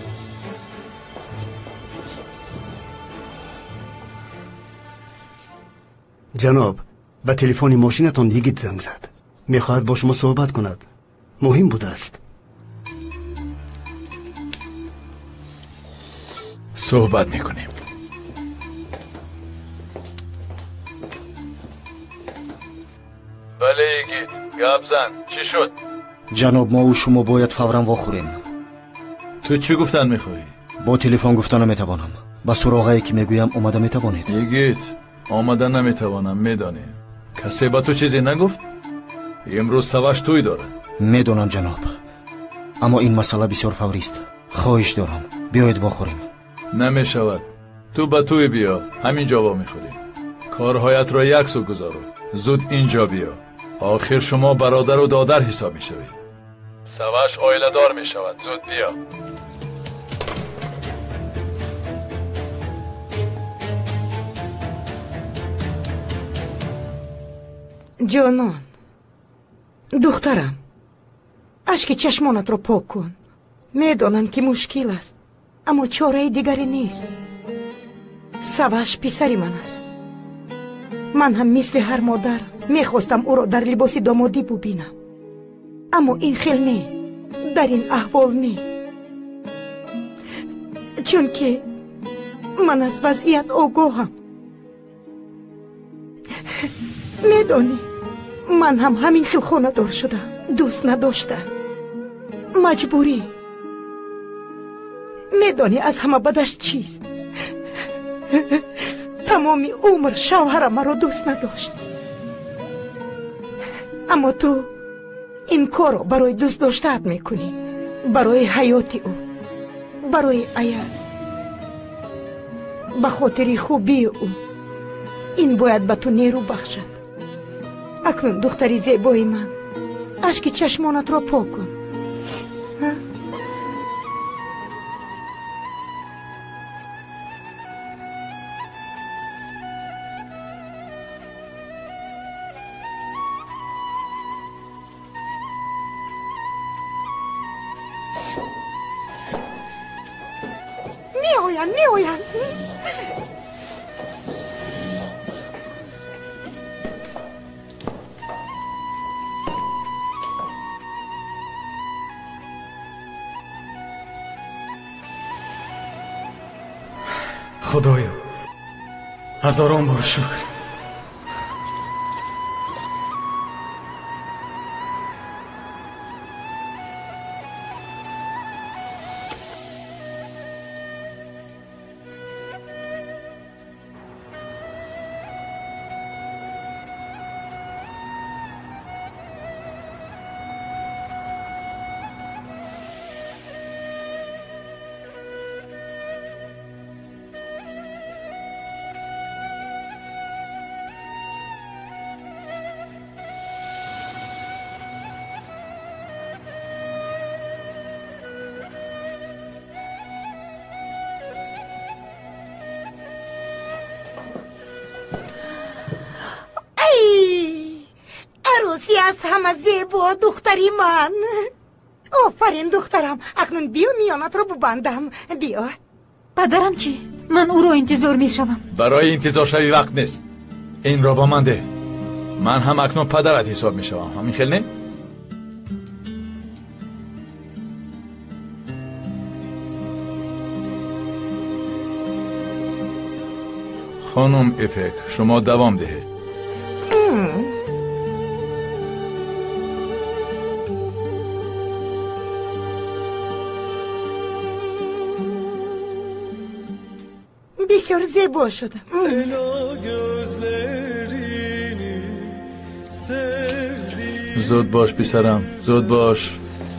[SPEAKER 6] جناب به تلفن ماشینتان یگید زنگ زد. میخواهد با شما صحبت کند. مهم بوده است.
[SPEAKER 9] صحبت میکنیم. بله یگید گپ زن. چی شد؟
[SPEAKER 1] جناب ما و شما باید فوراً واخوریم.
[SPEAKER 9] تو چی گفتن میخواهی؟
[SPEAKER 1] با تلفن گفتن نمیتوانم. با سراغی که میگویم اومده میتوانید.
[SPEAKER 9] یگید آمدن نمیتوانم میدانی. کسی با تو چیزی نگفت؟ امروز سواش توی داره.
[SPEAKER 1] میدونم جناب اما این مسئله بسیار فوری است. خواهش دارم بیایید واخوریم.
[SPEAKER 9] نمیشود. تو به توی بیا. همین جا میخوریم. کارهایت را یک سو گذارو. زود اینجا بیا. آخر شما برادر و دادر حساب میشوید. سواش آیله دار میشود. زود بیا.
[SPEAKER 5] جانان دخترم اشک چشمانت رو پاک کن. میدانم که مشکل است اما چاره دیگری نیست. سواش پسری من است. من هم مثل هر مادر میخواستم او را در لباس دامادی ببینم اما این خیل نه. در این احوال نه. چون که من از وضعیت آگاهم. میدانی من هم همین خیل خانه دار شدم. دوست نداشتم. مجبوری. میدانی از همه بدش چیست؟ تمامی عمر شوهرم مرا دوست نداشت. اما تو این کار رو برای دوست داشتت میکنی. برای حیات او. برای ایاز. به خاطر خوبی او. این باید به تو نیرو بخشد. اکنون دختری زیبای من اشک چشمانت را پاک کن. می آین
[SPEAKER 2] خدایا هزاران بار شکر.
[SPEAKER 5] از همه زیبا دختری من. آفرین دخترم. اکنون بیا میانت رو ببندم. بیا.
[SPEAKER 4] پدرم چی؟ من او را انتظار می شوم.
[SPEAKER 9] برای انتظار شوی وقت نیست. این را با من ده. من هم اکنون پدرت حساب می شوم. همین خیلی نه؟ خانم اپک شما دوام دهید.
[SPEAKER 5] بسیار زیبا شدم.
[SPEAKER 9] زود باش پسرم، زود باش.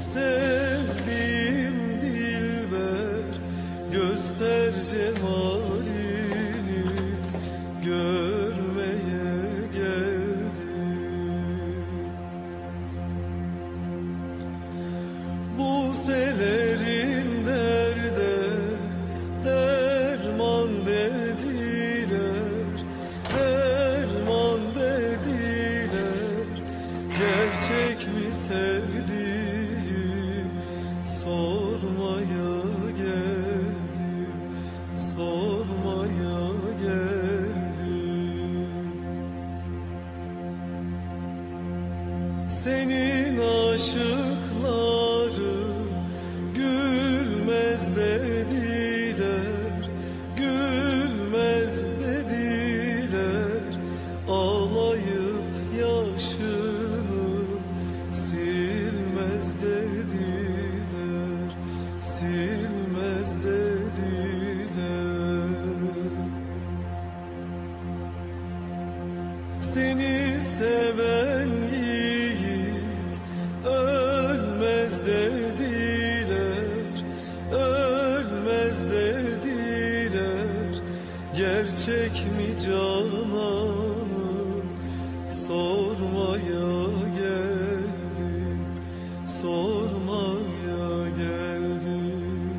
[SPEAKER 13] Senin aşıkları gülmez dediler, gülmez dediler. Ağlayıp yaşını silmez dediler, silmez dediler. Seni seven ölmez dediler, ölmez dediler. Gerçek mi cananım, sormaya geldim, sormaya geldim.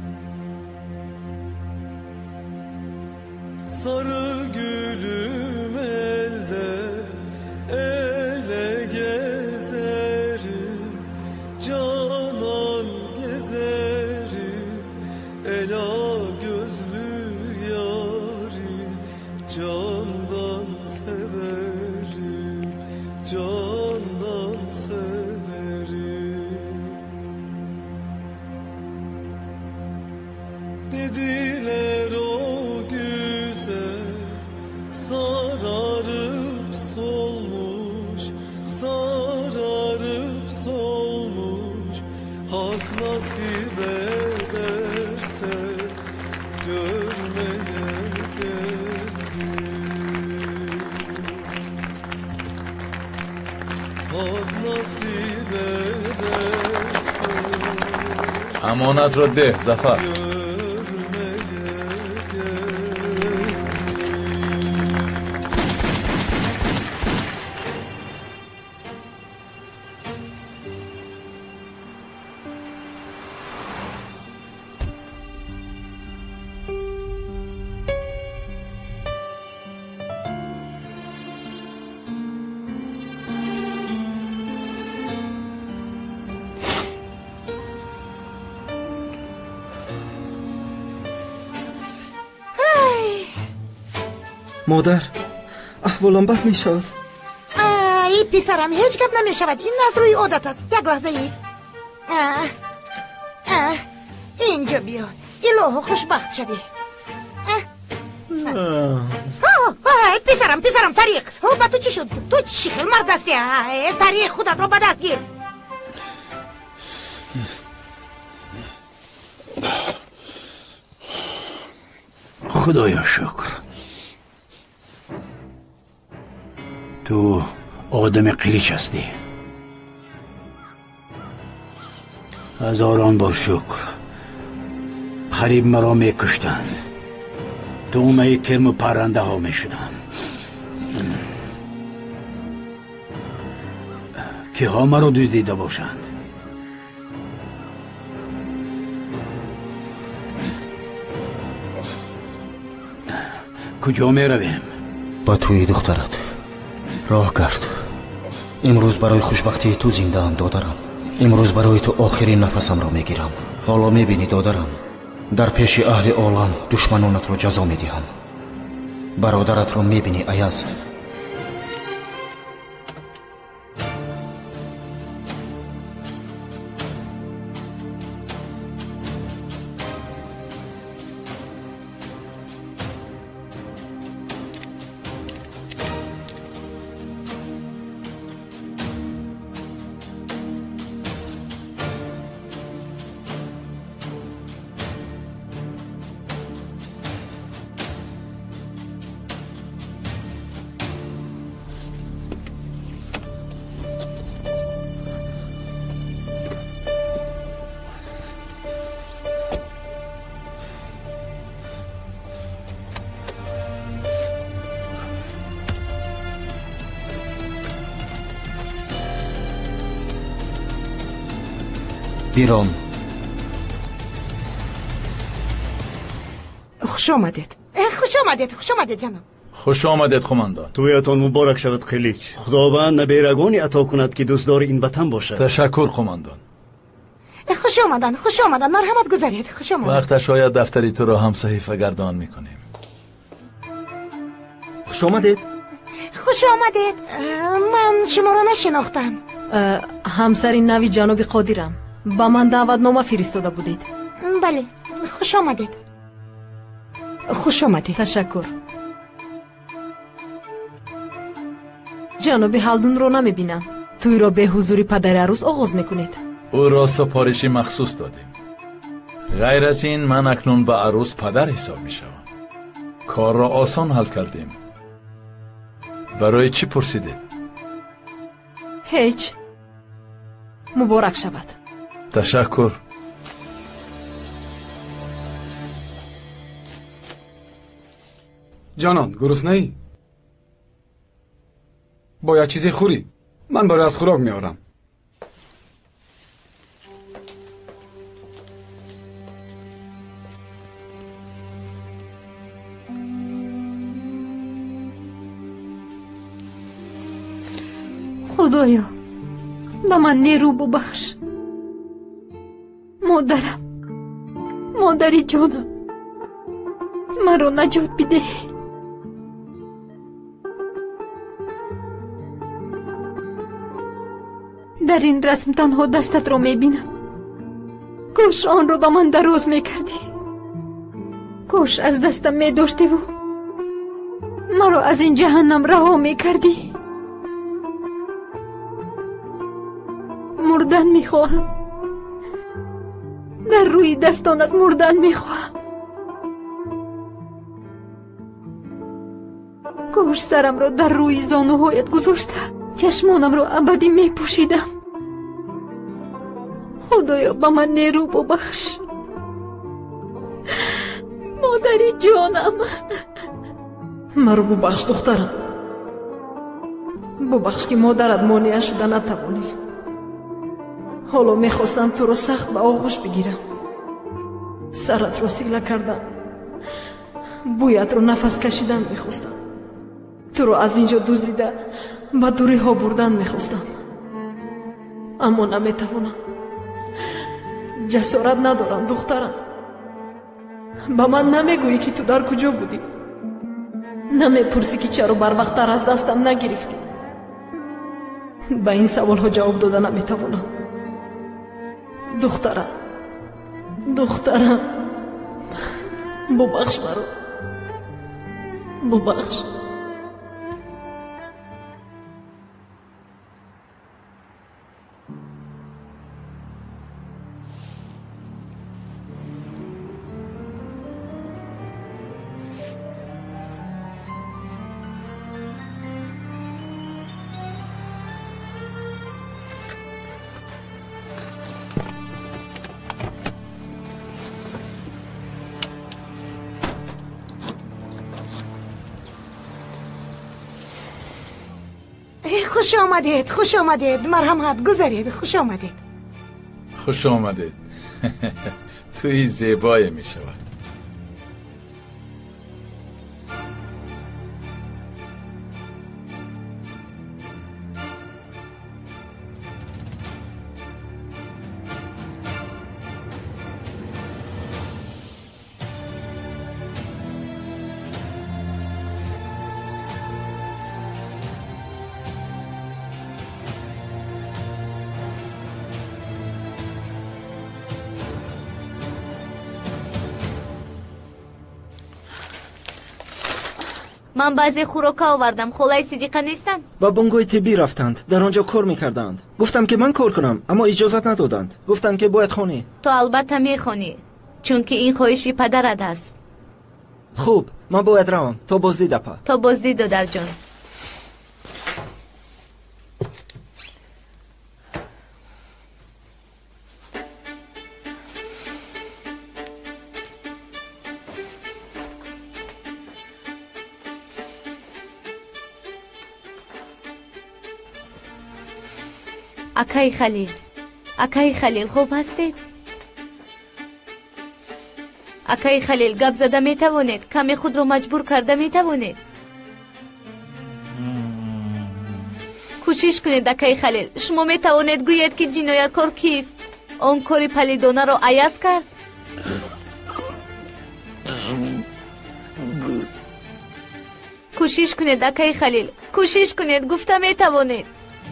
[SPEAKER 13] Sarı gülüm elde, ele gezerim, canan gezerim, ela gözlü yarim, candan severim, candan severim. Dediler o güzel sararıp solmuş, sararıp solmuş. Hak nasip ederse görmeye geldim. Hak nasip ederse
[SPEAKER 9] امانت را ده ظفر.
[SPEAKER 11] مادر احوالم بد می شود.
[SPEAKER 5] ای پسرم هیچ گپ نمی شود. این از روی عادت است. یک لحظه ایست. اینجا بیا. الهو خوشبخت شوی. پسرم طریق. با تو چی شد؟ تو چی خیلی مرد هستی؟ طریق خودت رو به دست گیر.
[SPEAKER 10] خدایا شکر. تو آدم قلیچ هستی. هزاران بار شکر. قریب مرا می کشتند. دومه کرم و پرنده ها می شدم. که ها مرا دزدیده باشند. کجا می رویم؟
[SPEAKER 1] با توی دخترت راه گرد. امروز برای خوشبختی تو زنده ام دادرم. امروز برای تو آخرین نفسم را میگیرم. حالا میبینی دادرم дар пеши аҳли олам душманонатро ҷазо медиҳам. бародаратро мебинӣ аяз. بیرون.
[SPEAKER 5] خوش آمدید. خوش آمدید. خوش آمدید جناب.
[SPEAKER 9] خوش آمدید قماندان.
[SPEAKER 6] تویتان مبارک شود خلیج. خداوند نبیرگانی عطا کند که دوستدار این وطن باشد.
[SPEAKER 9] تشکر قماندان.
[SPEAKER 5] خوش آمدن. خوش آمدن. مرحمت گذارید. خوش آمدید.
[SPEAKER 9] وقت شاید دفتری تو را هم صحیفه گردان میکنیم.
[SPEAKER 6] خوش آمدید.
[SPEAKER 5] خوش آمدید. من شما را نشناختم.
[SPEAKER 3] همسر نوی جناب قادرم. با من دعوتنامه فرستاده بودید.
[SPEAKER 5] بله. خوش آمدید. خوش آمدید.
[SPEAKER 3] تشکر. جناب هالدون رو نمیبینم. توی را به حضوری پدر عروس آغاز میکنید.
[SPEAKER 9] او را سفارشی مخصوص دادیم. غیر از این من اکنون به عروس پدر حساب میشوم. کار را آسان حل کردیم. برای چی پرسیدید؟
[SPEAKER 3] هیچ. مبارک شود.
[SPEAKER 9] تشکر.
[SPEAKER 8] جانان گرسنه ای؟ باید چیزی خوری. من برای از خوراک میارم.
[SPEAKER 4] خدایا به من نیرو ببخش. مادرم، مادری جانم، من رو نجات بده. در این رسم تنها دستت رو میبینم. کاش آن رو به من دراز میکردی. کاش از دستم میداشتی و مرا از این جهنم رها میکردی. مردن میخواهم. در روی دستانت مردن میخواهم. کاش سرم را در روی زانوهایت گذاشته چشمانم را ابدی میپوشیدم. خدایا به من نیرو ببخش. مادری جانم.
[SPEAKER 3] مرا ببخش دخترم. ببخش که مادرت مانع شده نتوانست. حالا میخواستم تو رو سخت به آغوش بگیرم. سرت رو سیله کردم. بویت رو نفس کشیدن میخواستم. تو رو از اینجا دزدیده به دوری ها بردن میخواستم. اما نمیتوانم. جسارت ندارم دخترم. به من نمیگویی که تو در کجا بودی. نمیپرسی که چرا بر وقتتر از دستم نگرفتی. به این سوال ها جواب داده نمیتوانم. دخترم، دخترم، ببخش مرا. ببخش.
[SPEAKER 5] خوش آمدید. خوش آمدید. مرحمت گذارید. خوش آمدید.
[SPEAKER 9] خوش آمدید. توی زیبای می شود.
[SPEAKER 12] من بعضی خوراکا آوردم. خالای صدیقه نیستن؟
[SPEAKER 11] با بنگوی طبی رفتند. در آنجا کار میکردند. گفتم که من کار کنم اما اجازت ندادند. گفتند که باید خونی.
[SPEAKER 12] تو البته میخونی چون که این خواهشی پدرت است.
[SPEAKER 11] خوب من باید روم. تا بازدید اپا.
[SPEAKER 12] تا بازدید دادر جان. اکای خلیل خوب هستید؟ اکای خلیل گپ زده می توانید؟ کمی خود رو مجبور کرده می توانید؟ کوشش کنید اکای خلیل. شما می توانید گویید که جنایتکار کیست؟ آن کاری پلیدانه رو عیاز کرد؟ کوشش کنید اکای خلیل. کوشش کنید. گفته می توانید.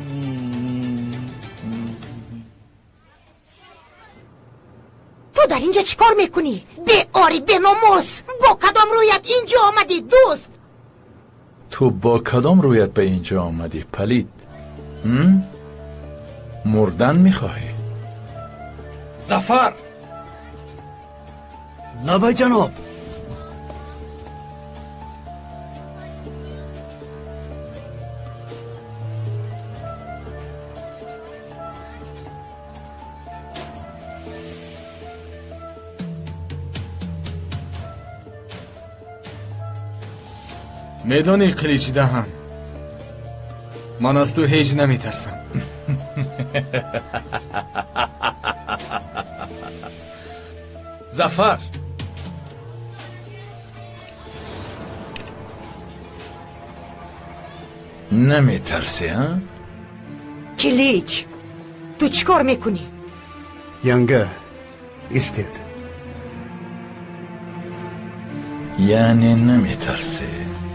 [SPEAKER 5] تو در اینجا چیکار میکنی؟ به آری به ناموس. با کدام رویت اینجا آمدی دوست؟
[SPEAKER 9] تو با کدام رویت به اینجا آمدی پلید؟ مردن میخواهی؟
[SPEAKER 10] ظفر
[SPEAKER 6] لبه جناب.
[SPEAKER 2] میدانی قلیچ دهن، من از تو هیچ نمیترسم.
[SPEAKER 9] ظفر نمیترسی ها؟
[SPEAKER 5] کلیچ تو چیکار میکنی؟
[SPEAKER 6] ینگه استید.
[SPEAKER 9] یعنی نمیترسی.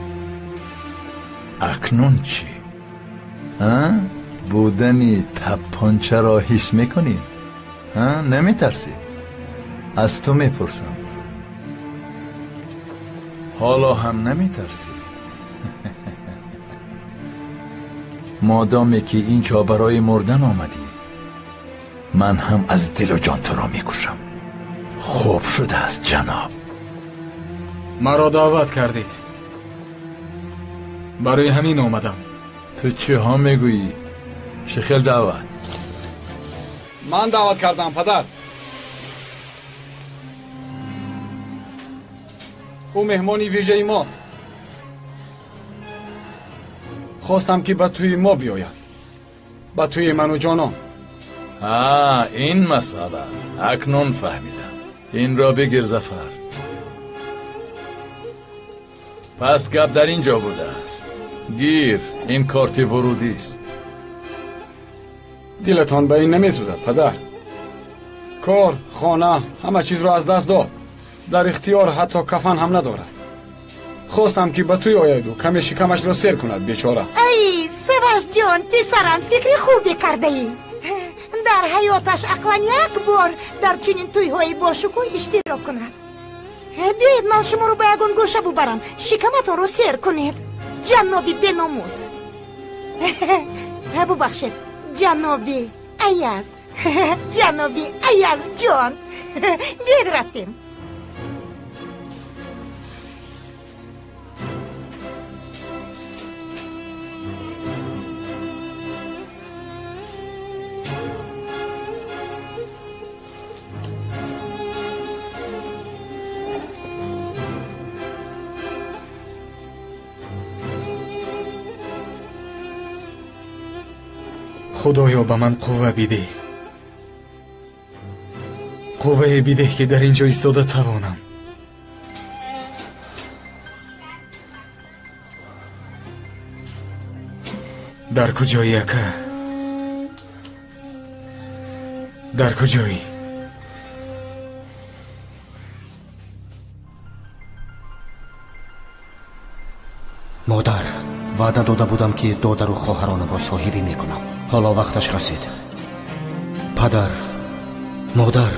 [SPEAKER 9] اکنون چی؟ ها؟ بودنی تپانچه را حس میکنی؟ ها؟ نمیترسی؟ از تو میپرسم. حالا هم نمیترسی؟ مادامی که اینجا برای مردن آمدی، من هم از دل و جان تو را میکشم. خوب شده است جناب.
[SPEAKER 2] مرا دعوت کردید، برای همین آمدم.
[SPEAKER 9] تو چه ها میگویی؟ شخیل دعوت؟
[SPEAKER 8] من دعوت کردم پدر. او مهمانی ویژه ماست. خواستم که به توی ما بیاید، به توی من و جانان.
[SPEAKER 9] این مسئله اکنون فهمیدم. این را بگیر ظفر. پس گپ در اینجا بوده است. گیر، این کارت ورودی است.
[SPEAKER 8] دلتان به این نمی سوزد پدر؟ کار، خانه، همه چیز را از دست داد. در اختیار حتی کفن هم ندارد. خواستم که به توی آید و کمی شکمش را سیر کند بیچاره.
[SPEAKER 5] ای سواش جان، پسرم فکر خوبی کرده ای. در حیاتش اقلا یک بار در چنین توی های باشکوه اشتراک کند. بیاید من شما رو به یگان گوشه ببرم، شکمتان رو سیر کنید. جنابی بناموس. ببخشید جنابی ایاز. جنابی ایاز جان. بیاید رفتیم.
[SPEAKER 2] خدایا به من قوه بیده، قوه بیده که در اینجا ایستاده توانم. در کجایی اکا؟ در کجایی؟
[SPEAKER 1] مادر، وعده داده بودم که دادر و خواهرانم را صاحبی میکنم. حالا وقتش رسید. پدر، مادر،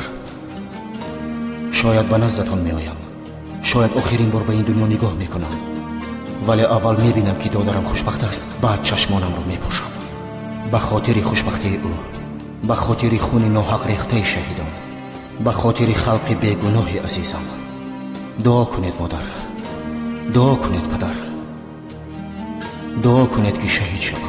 [SPEAKER 1] شاید به نزدتان میآیم. شاید آخرین بار به این دنیا نگاه میکنم. ولی اول میبینم که دادرم خوشبخت است، بعد چشمانم رو میپوشم. به خاطر خوشبختی او، به خاطر خون ناحق ریخته شهیدان، به خاطر خلق بیگناه عزیزم، دعا کنید مادر، دعا کنید پدر، دعا کنید که شهید شوم.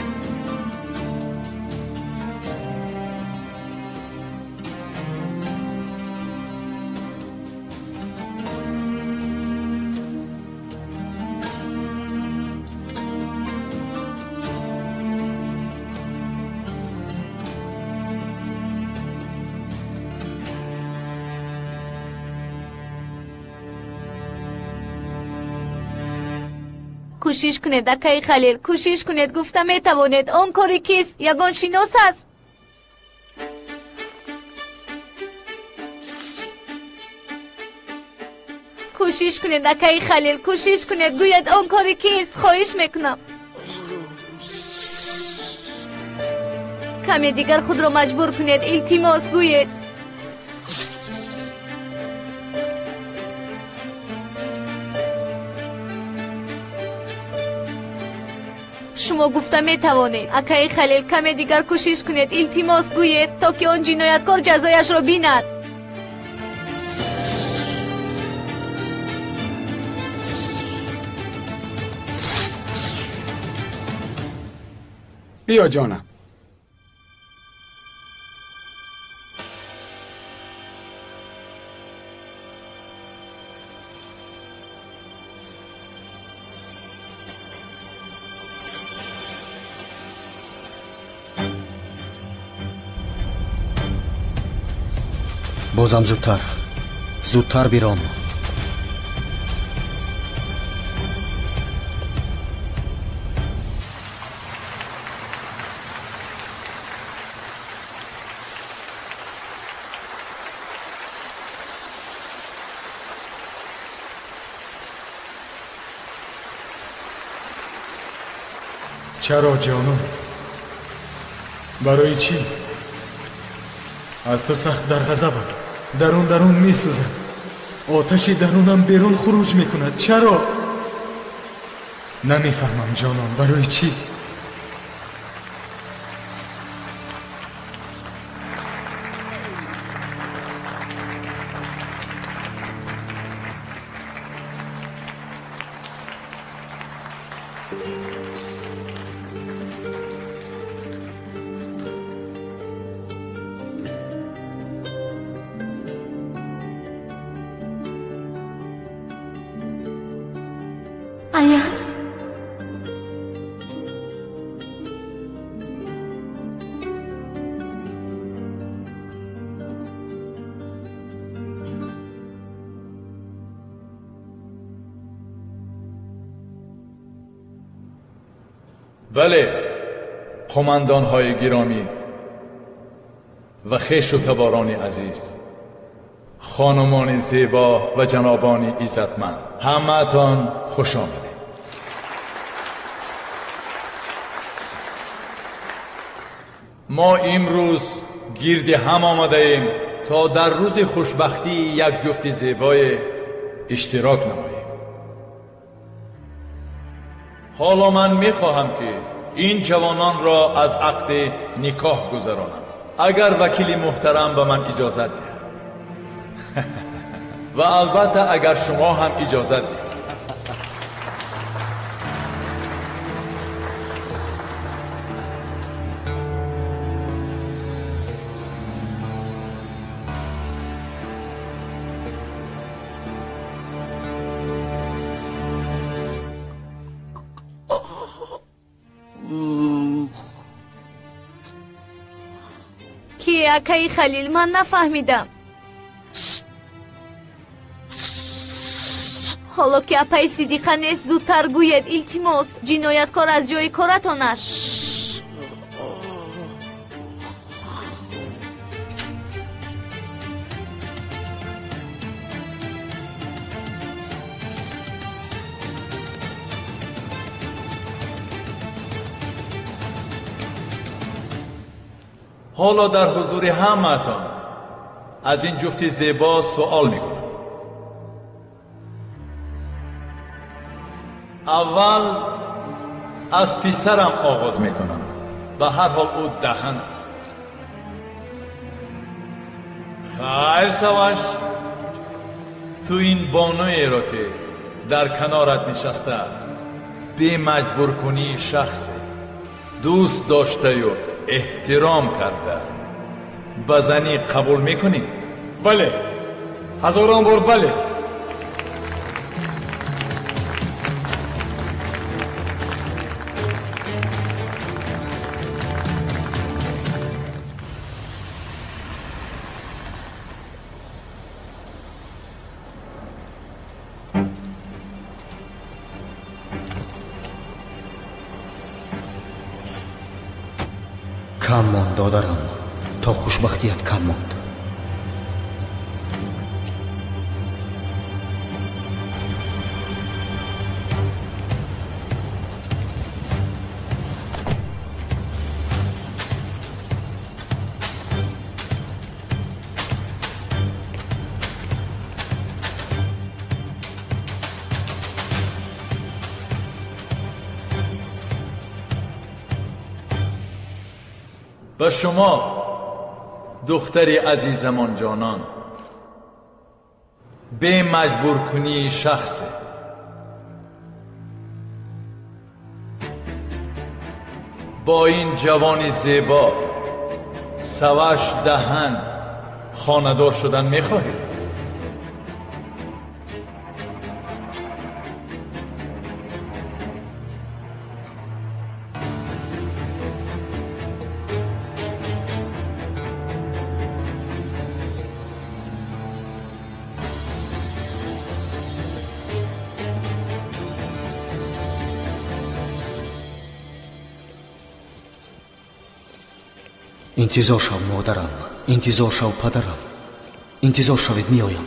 [SPEAKER 12] کوشش کنید اکای خلیل، کوشش کنید. گفتم میتوانید. آن کاری کیست؟ یگان شناس است. کوشش کنید اکای خلیل، کوشش کنید. گوید آن کاری کیست؟ خواهش میکنم. کمی دیگر خود را مجبور کنید. التماس گوید. شما گفته میتوانید. اکای خلیل کمی دیگر کوشش کنید. التماس گوید تا که آن جنایتکار جزایش را بیند.
[SPEAKER 8] بیا جانم.
[SPEAKER 1] بازم زودتر، زودتر بیرام.
[SPEAKER 2] چرا جانم؟ برای چی؟ از تو سخت در غضبم، درون می سوزم. آتشی درونم بیرون خروج می کند. چرا؟ نمیفهمم جانم، برای چی؟
[SPEAKER 4] ایاز،
[SPEAKER 9] بله قماندان های گرامی و خویش و تباران عزیز، خانمان زیبا و جنابان عزتمند، همه‌تان خوش آمدید. ما امروز گرد هم آمده ایم تا در روز خوشبختی یک جفت زیبای اشتراک نماییم. حالا من میخواهم که این جوانان را از عقد نکاح گذرانم، اگر وکیل محترم به من اجازت دهد و البته اگر شما هم اجازت دهید.
[SPEAKER 12] کی اکای خلیل؟ من نفهمیدم. حالا که اپای صدیقه نیست زودتر گوید. التماس، جنایتکار از جای کارتان است.
[SPEAKER 9] حالا در حضور همه‌تان از این جفت زیبا سوال میکنم. اول از پسرم آغاز میکنم. به هر حال او دهن است. خیر سواش، تو این بانوی را که در کنارت نشسته است بی مجبور کنی شخص دوست داشته و احترام کرده به زنی قبول میکنی؟
[SPEAKER 8] بله، هزاران بار بله.
[SPEAKER 1] کم ماند دادرم، تا خوشبختیت کم ماند.
[SPEAKER 9] به شما دختری عزیزمان جانان، به مجبور کنی شخص با این جوان زیبا سواش دهن خانه‌دار شدن میخواهید؟
[SPEAKER 1] انتظار شو مادرم، انتظار شو پدرم، انتظار شوید میآیم.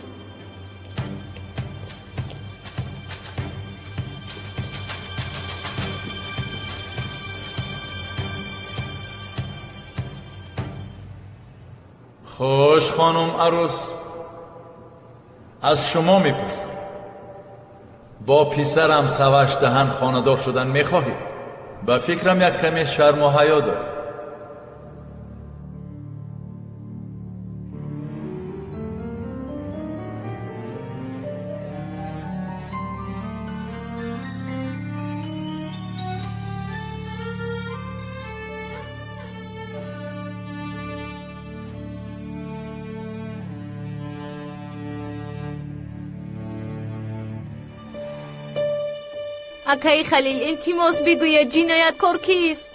[SPEAKER 9] خوش خانم عروس، از شما میپرسم با پسرم سواش دهن خانه‌دار شدن میخواهید؟ به فکرم یک کمی شرم و حیا دارید.
[SPEAKER 12] اکای خلیل، التماس بگوید جنایتکار کیست؟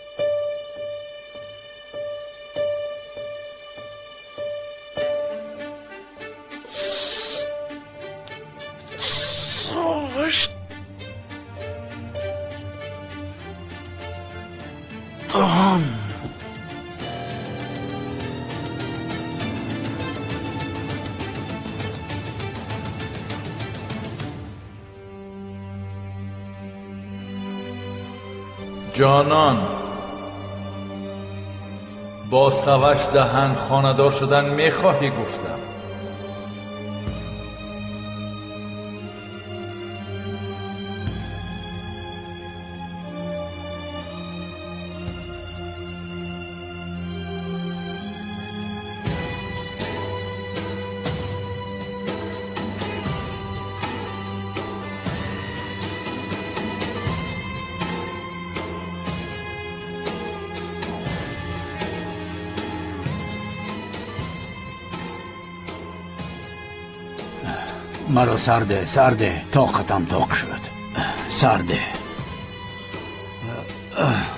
[SPEAKER 9] جانان، با سواش دهن خانه‌دار شدن میخواهی گفتم.
[SPEAKER 10] مرا سرده طاقتم طاق شد. سرده